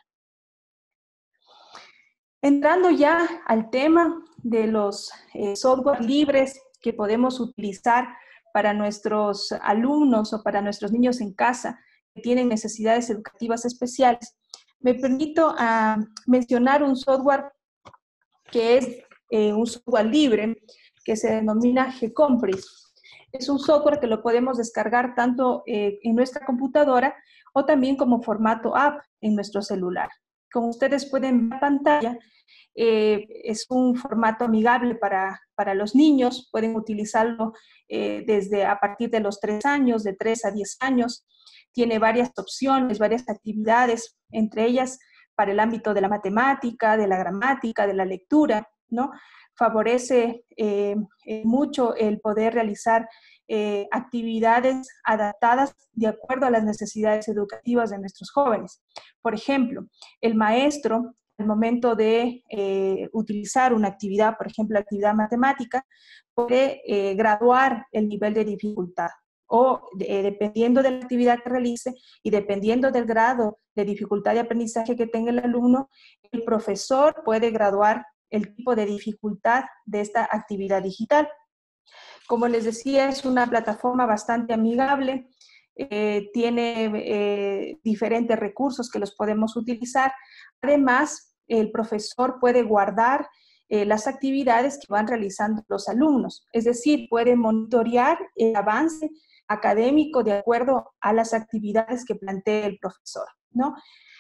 [SPEAKER 4] Entrando ya al tema de los eh, software libres que podemos utilizar para nuestros alumnos o para nuestros niños en casa que tienen necesidades educativas especiales, me permito uh, mencionar un software que es eh, un software libre que se denomina Gcompris. Es un software que lo podemos descargar tanto eh, en nuestra computadora o también como formato app en nuestro celular. Como ustedes pueden ver en pantalla, eh, es un formato amigable para, para los niños. Pueden utilizarlo eh, desde a partir de los tres años, de tres a diez años. Tiene varias opciones, varias actividades, entre ellas para el ámbito de la matemática, de la gramática, de la lectura, ¿no? Favorece eh, mucho el poder realizar eh, actividades adaptadas de acuerdo a las necesidades educativas de nuestros jóvenes. Por ejemplo, el maestro, al momento de eh, utilizar una actividad, por ejemplo, la actividad matemática, puede eh, graduar el nivel de dificultad. O eh, dependiendo de la actividad que realice y dependiendo del grado de dificultad de aprendizaje que tenga el alumno, el profesor puede graduar el tipo de dificultad de esta actividad digital. Como les decía, es una plataforma bastante amigable, eh, tiene eh, diferentes recursos que los podemos utilizar. Además, el profesor puede guardar eh, las actividades que van realizando los alumnos, es decir, puede monitorear el avance académico de acuerdo a las actividades que plantee el profesor, ¿no?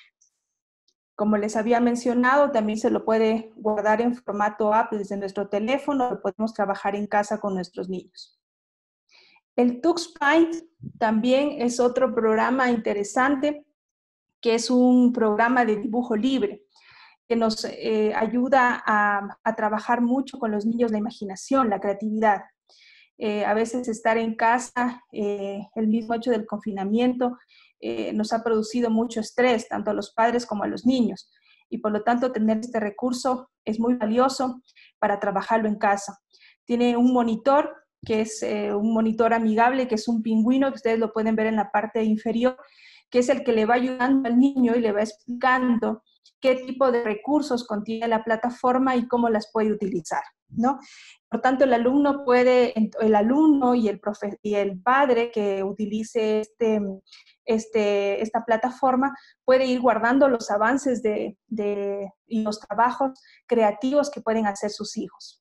[SPEAKER 4] Como les había mencionado, también se lo puede guardar en formato app desde nuestro teléfono, lo podemos trabajar en casa con nuestros niños. El TuxPaint también es otro programa interesante, que es un programa de dibujo libre, que nos eh, ayuda a, a trabajar mucho con los niños la imaginación, la creatividad. Eh, a veces estar en casa, eh, el mismo hecho del confinamiento, eh, nos ha producido mucho estrés, tanto a los padres como a los niños. Y por lo tanto, tener este recurso es muy valioso para trabajarlo en casa. Tiene un monitor, que es eh, un monitor amigable, que es un pingüino, que ustedes lo pueden ver en la parte inferior, que es el que le va ayudando al niño y le va explicando qué tipo de recursos contiene la plataforma y cómo las puede utilizar, ¿no? Por tanto, el alumno puede, el alumno y el, profe, y el padre que utilice este, este, esta plataforma puede ir guardando los avances de, de, y los trabajos creativos que pueden hacer sus hijos.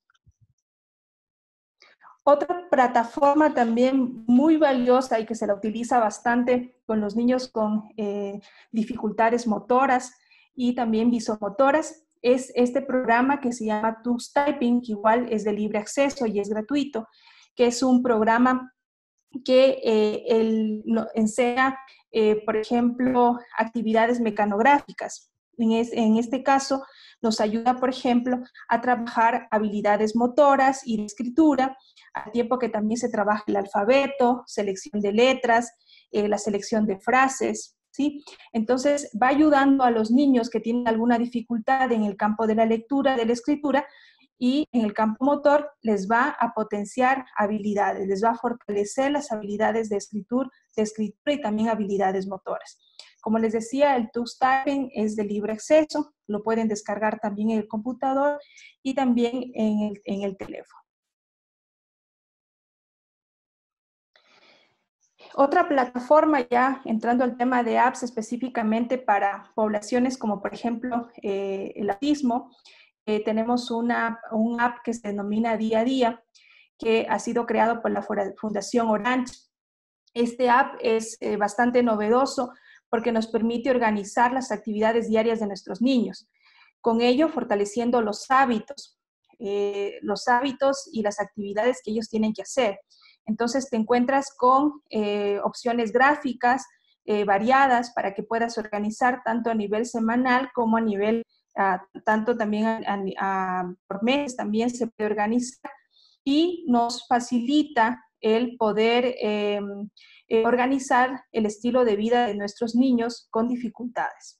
[SPEAKER 4] Otra plataforma también muy valiosa y que se la utiliza bastante con los niños con eh, dificultades motoras y también visomotoras es este programa que se llama TuxTyping, que igual es de libre acceso y es gratuito, que es un programa que eh, él no, enseña, eh, por ejemplo, actividades mecanográficas. En, es, en este caso, nos ayuda, por ejemplo, a trabajar habilidades motoras y de escritura, al tiempo que también se trabaja el alfabeto, selección de letras, eh, la selección de frases, ¿sí? Entonces, va ayudando a los niños que tienen alguna dificultad en el campo de la lectura, de la escritura, y en el campo motor les va a potenciar habilidades, les va a fortalecer las habilidades de escritura, de escritura y también habilidades motoras. Como les decía, el TuxTyping es de libre acceso, lo pueden descargar también en el computador y también en el, en el teléfono. Otra plataforma, ya entrando al tema de apps específicamente para poblaciones como por ejemplo eh, el autismo, eh, tenemos una un app que se denomina Día a Día, que ha sido creado por la Fundación Orange. Este app es eh, bastante novedoso porque nos permite organizar las actividades diarias de nuestros niños, con ello fortaleciendo los hábitos, eh, los hábitos y las actividades que ellos tienen que hacer. Entonces te encuentras con eh, opciones gráficas eh, variadas para que puedas organizar tanto a nivel semanal como a nivel, uh, tanto también a, a, a, por mes también se puede organizar y nos facilita el poder eh, eh, organizar el estilo de vida de nuestros niños con dificultades.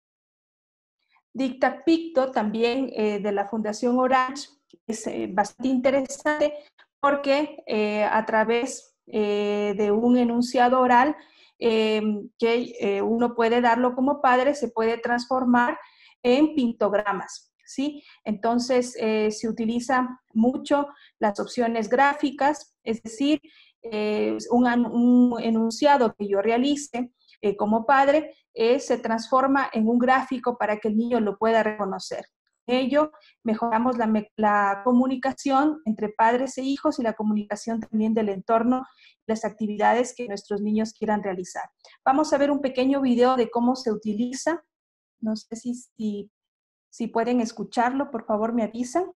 [SPEAKER 4] Dictapicto, también eh, de la Fundación Orange, es eh, bastante interesante porque eh, a través eh, de un enunciado oral eh, que eh, uno puede darlo como padre, se puede transformar en pictogramas, ¿sí? Entonces, eh, se utiliza mucho las opciones gráficas, es decir, eh, un, un enunciado que yo realice eh, como padre, eh, se transforma en un gráfico para que el niño lo pueda reconocer. Con ello, mejoramos la, la comunicación entre padres e hijos y la comunicación también del entorno, las actividades que nuestros niños quieran realizar. Vamos a ver un pequeño video de cómo se utiliza. No sé si, si, si pueden escucharlo, por favor me avisan.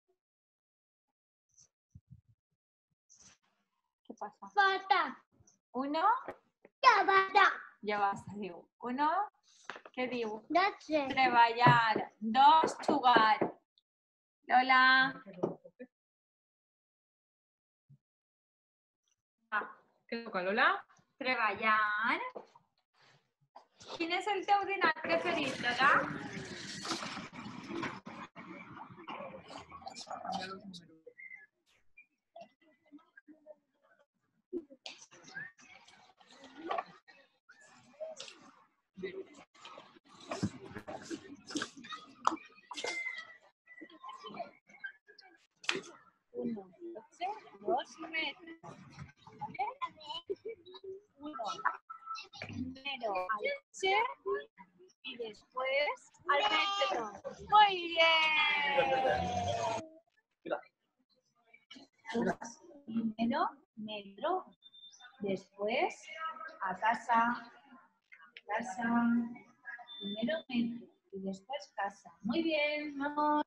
[SPEAKER 5] ¿Qué pasa?
[SPEAKER 6] Bata.
[SPEAKER 5] Uno,
[SPEAKER 6] Ya bata.
[SPEAKER 5] ya basta, digo. Uno, ¿qué digo?
[SPEAKER 6] Grazie.
[SPEAKER 5] Treballar. Dos, jugar. Lola. Ah, què toca, Lola? Treballar. Quin és el teu dinar preferit, Lola? Uno, dos metros. Uno, primero al coche y después al metro. Muy bien. Primero metro, después a casa, casa, primero metro y después casa. Muy bien, vamos.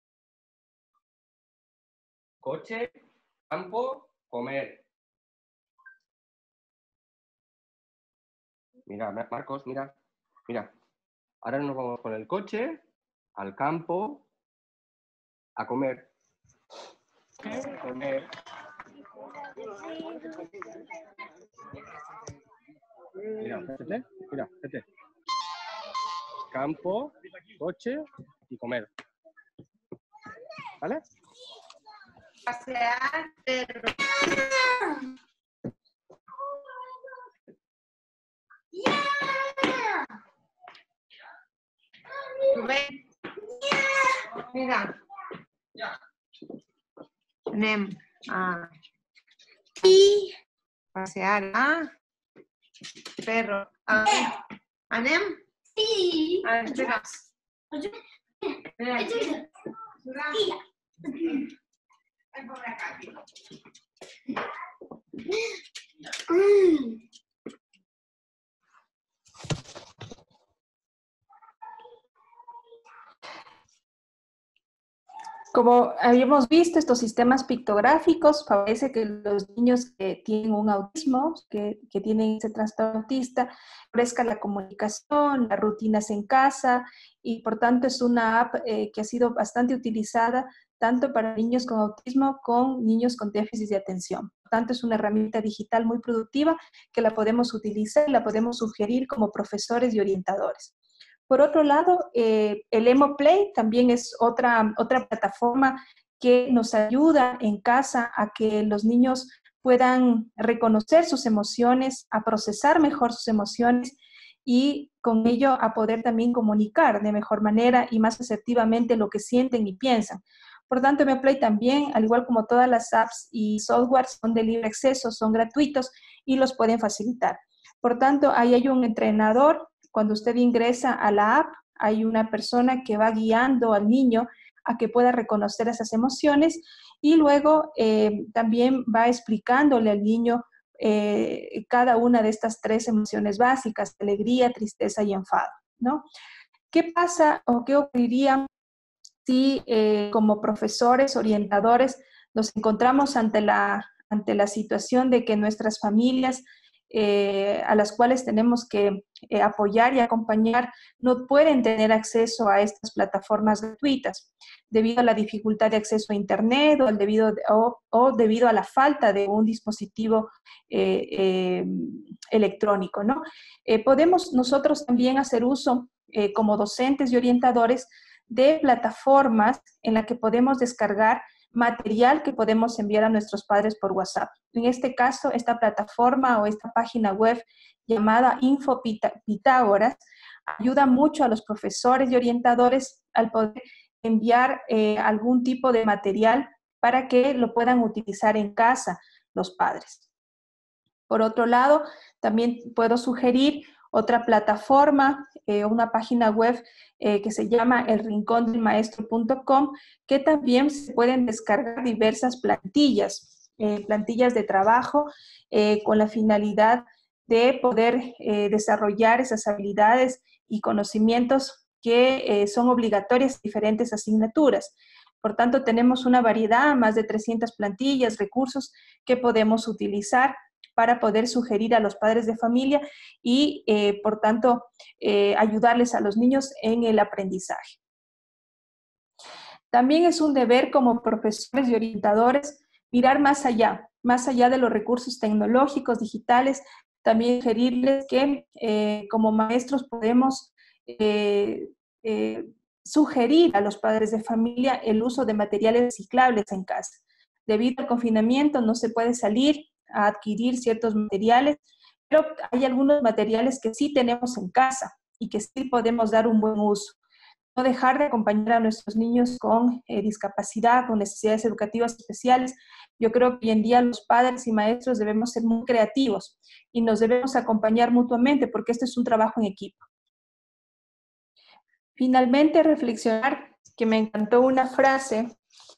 [SPEAKER 7] Coche, campo, comer. Mira, Marcos, mira, mira. Ahora nos vamos con el coche al campo a comer. Comer. Mira, fíjate, mira, fíjate. Campo, coche y comer. ¿Vale?
[SPEAKER 5] Pasear, perro. Rubén. Mira. Anem a pasear a perro. A Anem?
[SPEAKER 6] Sí.
[SPEAKER 5] A ver, espera. Espera aquí. Ven por acá.
[SPEAKER 4] Como habíamos visto, estos sistemas pictográficos favorece que los niños que tienen un autismo, que, que tienen ese trastorno autista, favorezca la comunicación, las rutinas en casa, y por tanto es una app eh, que ha sido bastante utilizada tanto para niños con autismo como niños con déficit de atención. Por tanto, es una herramienta digital muy productiva que la podemos utilizar y la podemos sugerir como profesores y orientadores. Por otro lado, eh, el EmoPlay también es otra, otra plataforma que nos ayuda en casa a que los niños puedan reconocer sus emociones, a procesar mejor sus emociones y con ello a poder también comunicar de mejor manera y más asertivamente lo que sienten y piensan. Por tanto, EmoPlay también, al igual como todas las apps y softwares, son de libre acceso, son gratuitos y los pueden facilitar. Por tanto, ahí hay un entrenador. Cuando usted ingresa a la app, hay una persona que va guiando al niño a que pueda reconocer esas emociones y luego eh, también va explicándole al niño eh, cada una de estas tres emociones básicas, alegría, tristeza y enfado, ¿no? ¿Qué pasa o qué ocurriría si eh, como profesores, orientadores, nos encontramos ante la, ante la situación de que nuestras familias eh, a las cuales tenemos que eh, apoyar y acompañar no pueden tener acceso a estas plataformas gratuitas debido a la dificultad de acceso a Internet o, al debido, o, o debido a la falta de un dispositivo eh, eh, electrónico, ¿no? Eh, podemos nosotros también hacer uso eh, como docentes y orientadores de plataformas en las que podemos descargar material que podemos enviar a nuestros padres por WhatsApp. En este caso, esta plataforma o esta página web llamada Info Pitágoras ayuda mucho a los profesores y orientadores al poder enviar eh, algún tipo de material para que lo puedan utilizar en casa los padres. Por otro lado, también puedo sugerir otra plataforma, eh, una página web eh, que se llama el rincón del maestro punto com, que también se pueden descargar diversas plantillas, eh, plantillas de trabajo eh, con la finalidad de poder eh, desarrollar esas habilidades y conocimientos que eh, son obligatorias en diferentes asignaturas. Por tanto, tenemos una variedad, más de trescientas plantillas, recursos que podemos utilizar para poder sugerir a los padres de familia y, eh, por tanto, eh, ayudarles a los niños en el aprendizaje. También es un deber como profesores y orientadores mirar más allá, más allá de los recursos tecnológicos, digitales, también sugerirles que eh, como maestros podemos eh, eh, sugerir a los padres de familia el uso de materiales reciclables en casa. Debido al confinamiento no se puede salir a adquirir ciertos materiales, pero hay algunos materiales que sí tenemos en casa y que sí podemos dar un buen uso. No dejar de acompañar a nuestros niños con eh, discapacidad, con necesidades educativas especiales. Yo creo que hoy en día los padres y maestros debemos ser muy creativos y nos debemos acompañar mutuamente porque este es un trabajo en equipo. Finalmente, reflexionar, que me encantó una frase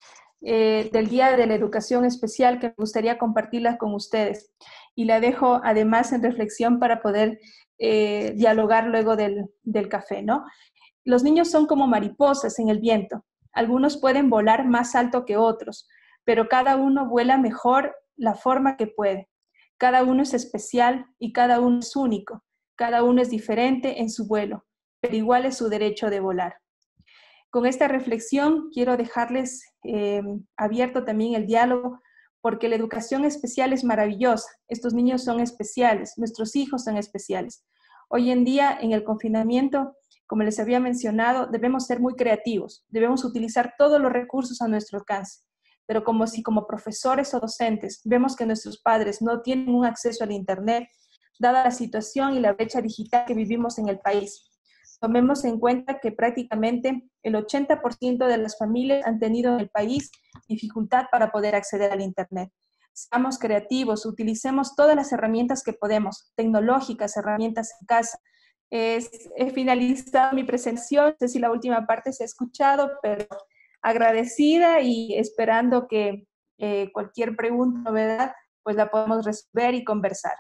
[SPEAKER 4] Eh, del Día de la Educación Especial que me gustaría compartirla con ustedes. Y la dejo además en reflexión para poder eh, dialogar luego del, del café, ¿no? Los niños son como mariposas en el viento. Algunos pueden volar más alto que otros, pero cada uno vuela mejor la forma que puede. Cada uno es especial y cada uno es único. Cada uno es diferente en su vuelo, pero igual es su derecho de volar. Con esta reflexión quiero dejarles eh, abierto también el diálogo, porque la educación especial es maravillosa. Estos niños son especiales, nuestros hijos son especiales. Hoy en día, en el confinamiento, como les había mencionado, debemos ser muy creativos, debemos utilizar todos los recursos a nuestro alcance. Pero como si como profesores o docentes vemos que nuestros padres no tienen un acceso al Internet, dada la situación y la brecha digital que vivimos en el país, tomemos en cuenta que prácticamente el ochenta por ciento de las familias han tenido en el país dificultad para poder acceder al Internet. Seamos creativos, utilicemos todas las herramientas que podemos, tecnológicas, herramientas en casa. Es, he finalizado mi presentación, no sé si la última parte se ha escuchado, pero agradecida y esperando que eh, cualquier pregunta, novedad, pues la podamos resolver y conversar.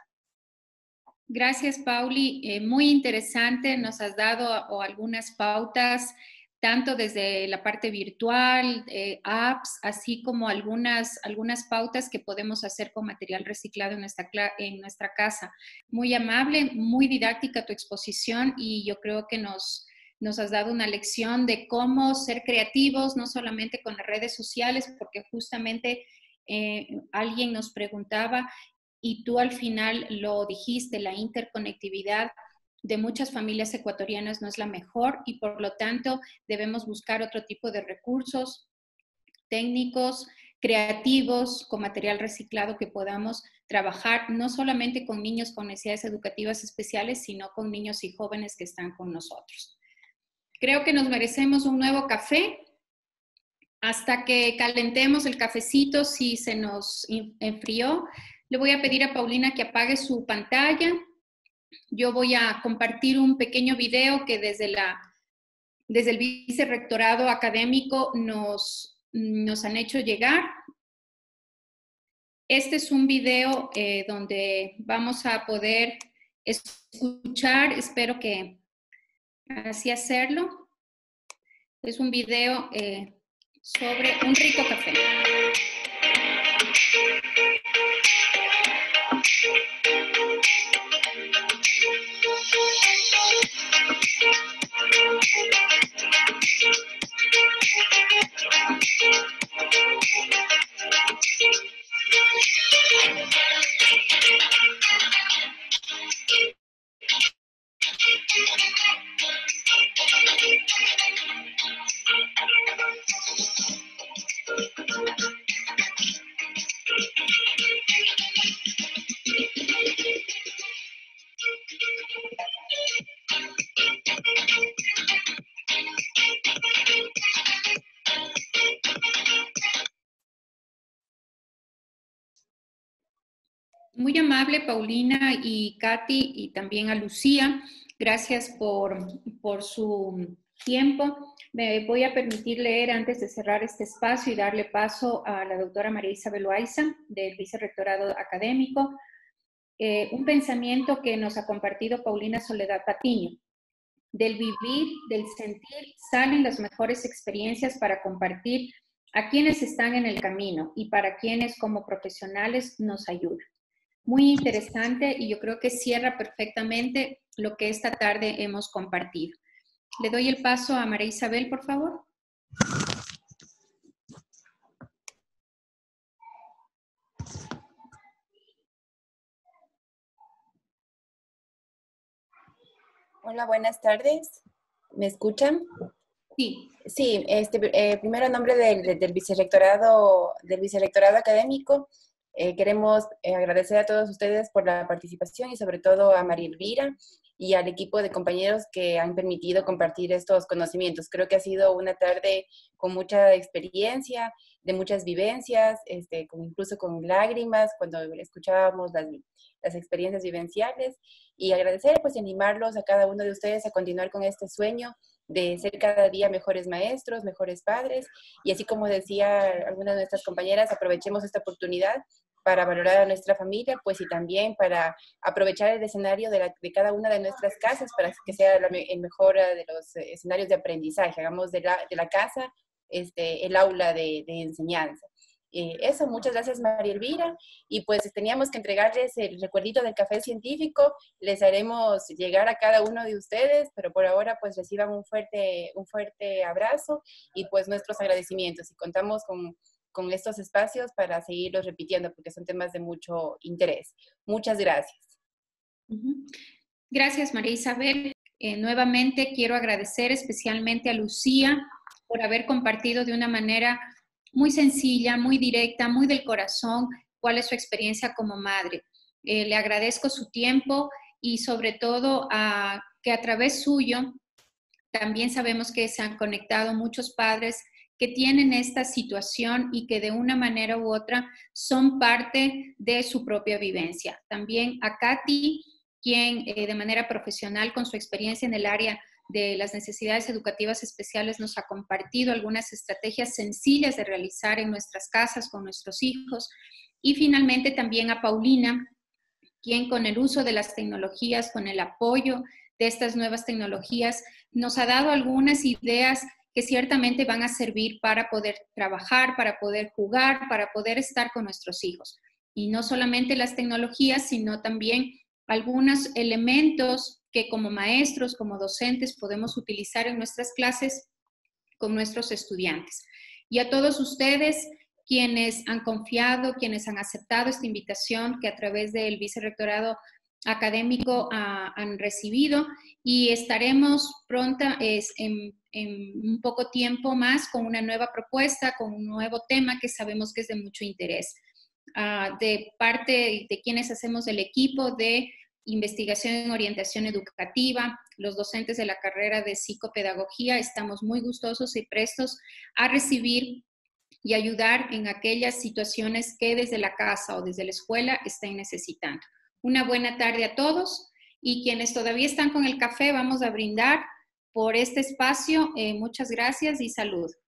[SPEAKER 1] Gracias, Pauli. Eh, muy interesante. Nos has dado o algunas pautas, tanto desde la parte virtual, eh, apps, así como algunas, algunas pautas que podemos hacer con material reciclado en nuestra, en nuestra casa. Muy amable, muy didáctica tu exposición y yo creo que nos, nos has dado una lección de cómo ser creativos, no solamente con las redes sociales, porque justamente eh, alguien nos preguntaba, y tú al final lo dijiste, la interconectividad de muchas familias ecuatorianas no es la mejor y por lo tanto debemos buscar otro tipo de recursos técnicos, creativos, con material reciclado que podamos trabajar no solamente con niños con necesidades educativas especiales, sino con niños y jóvenes que están con nosotros. Creo que nos merecemos un nuevo café. Hasta que calentemos el cafecito, si se nos enfrió, Le voy a pedir a Paulina que apague su pantalla. Yo voy a compartir un pequeño video que desde, la, desde el Vicerrectorado Académico nos, nos han hecho llegar. Este es un video eh, donde vamos a poder escuchar, espero que así hacerlo. Es un video eh, sobre un rico café. Muy amable Paulina y Katy y también a Lucía. Gracias por, por su tiempo. Me voy a permitir leer antes de cerrar este espacio y darle paso a la doctora María Isabel Loaiza del Vicerrectorado Académico. Eh, un pensamiento que nos ha compartido Paulina Soledad Patiño. Del vivir, del sentir, salen las mejores experiencias para compartir a quienes están en el camino y para quienes como profesionales nos ayudan. Muy interesante y yo creo que cierra perfectamente lo que esta tarde hemos compartido. Le doy el paso a María Isabel, por favor.
[SPEAKER 8] Hola, buenas tardes. ¿Me escuchan?
[SPEAKER 1] Sí.
[SPEAKER 8] Sí, este, eh, primero en nombre del, del, vicerrectorado, del Vicerrectorado Académico, eh, queremos eh, agradecer a todos ustedes por la participación y sobre todo a María Elvira y al equipo de compañeros que han permitido compartir estos conocimientos. Creo que ha sido una tarde con mucha experiencia, de muchas vivencias, este, con, incluso con lágrimas cuando escuchábamos las, las experiencias vivenciales, y agradecer, pues, y animarlos a cada uno de ustedes a continuar con este sueño de ser cada día mejores maestros, mejores padres, y así como decía alguna de nuestras compañeras, aprovechemos esta oportunidad para valorar a nuestra familia, pues, y también para aprovechar el escenario de, la, de cada una de nuestras casas para que sea la, el mejor de los escenarios de aprendizaje. Hagamos de la, de la casa este, el aula de, de enseñanza. Eh, eso, muchas gracias María Elvira, y pues teníamos que entregarles el recuerdito del café científico. Les haremos llegar a cada uno de ustedes, pero por ahora pues reciban un fuerte, un fuerte abrazo y pues nuestros agradecimientos, y contamos con, con estos espacios para seguirlos repitiendo porque son temas de mucho interés. Muchas gracias.
[SPEAKER 1] Gracias María Isabel. Eh, nuevamente quiero agradecer especialmente a Lucía por haber compartido de una manera muy sencilla, muy directa, muy del corazón, cuál es su experiencia como madre. Eh, le agradezco su tiempo y sobre todo a, que a través suyo también sabemos que se han conectado muchos padres que tienen esta situación y que de una manera u otra son parte de su propia vivencia. También a Katy, quien eh, de manera profesional con su experiencia en el área de las necesidades educativas especiales nos ha compartido algunas estrategias sencillas de realizar en nuestras casas con nuestros hijos. Y finalmente también a Paulina, quien con el uso de las tecnologías, con el apoyo de estas nuevas tecnologías, nos ha dado algunas ideas que ciertamente van a servir para poder trabajar, para poder jugar, para poder estar con nuestros hijos. Y no solamente las tecnologías, sino también algunos elementos que como maestros, como docentes, podemos utilizar en nuestras clases con nuestros estudiantes. Y a todos ustedes, quienes han confiado, quienes han aceptado esta invitación que a través del Vicerrectorado Académico uh, han recibido, y estaremos pronta es, en, en un poco tiempo más con una nueva propuesta, con un nuevo tema que sabemos que es de mucho interés. Uh, de parte de quienes hacemos el equipo de investigación en orientación educativa, los docentes de la carrera de psicopedagogía, estamos muy gustosos y prestos a recibir y ayudar en aquellas situaciones que desde la casa o desde la escuela estén necesitando. Una buena tarde a todos y quienes todavía están con el café, vamos a brindar por este espacio. Eh, muchas gracias y salud.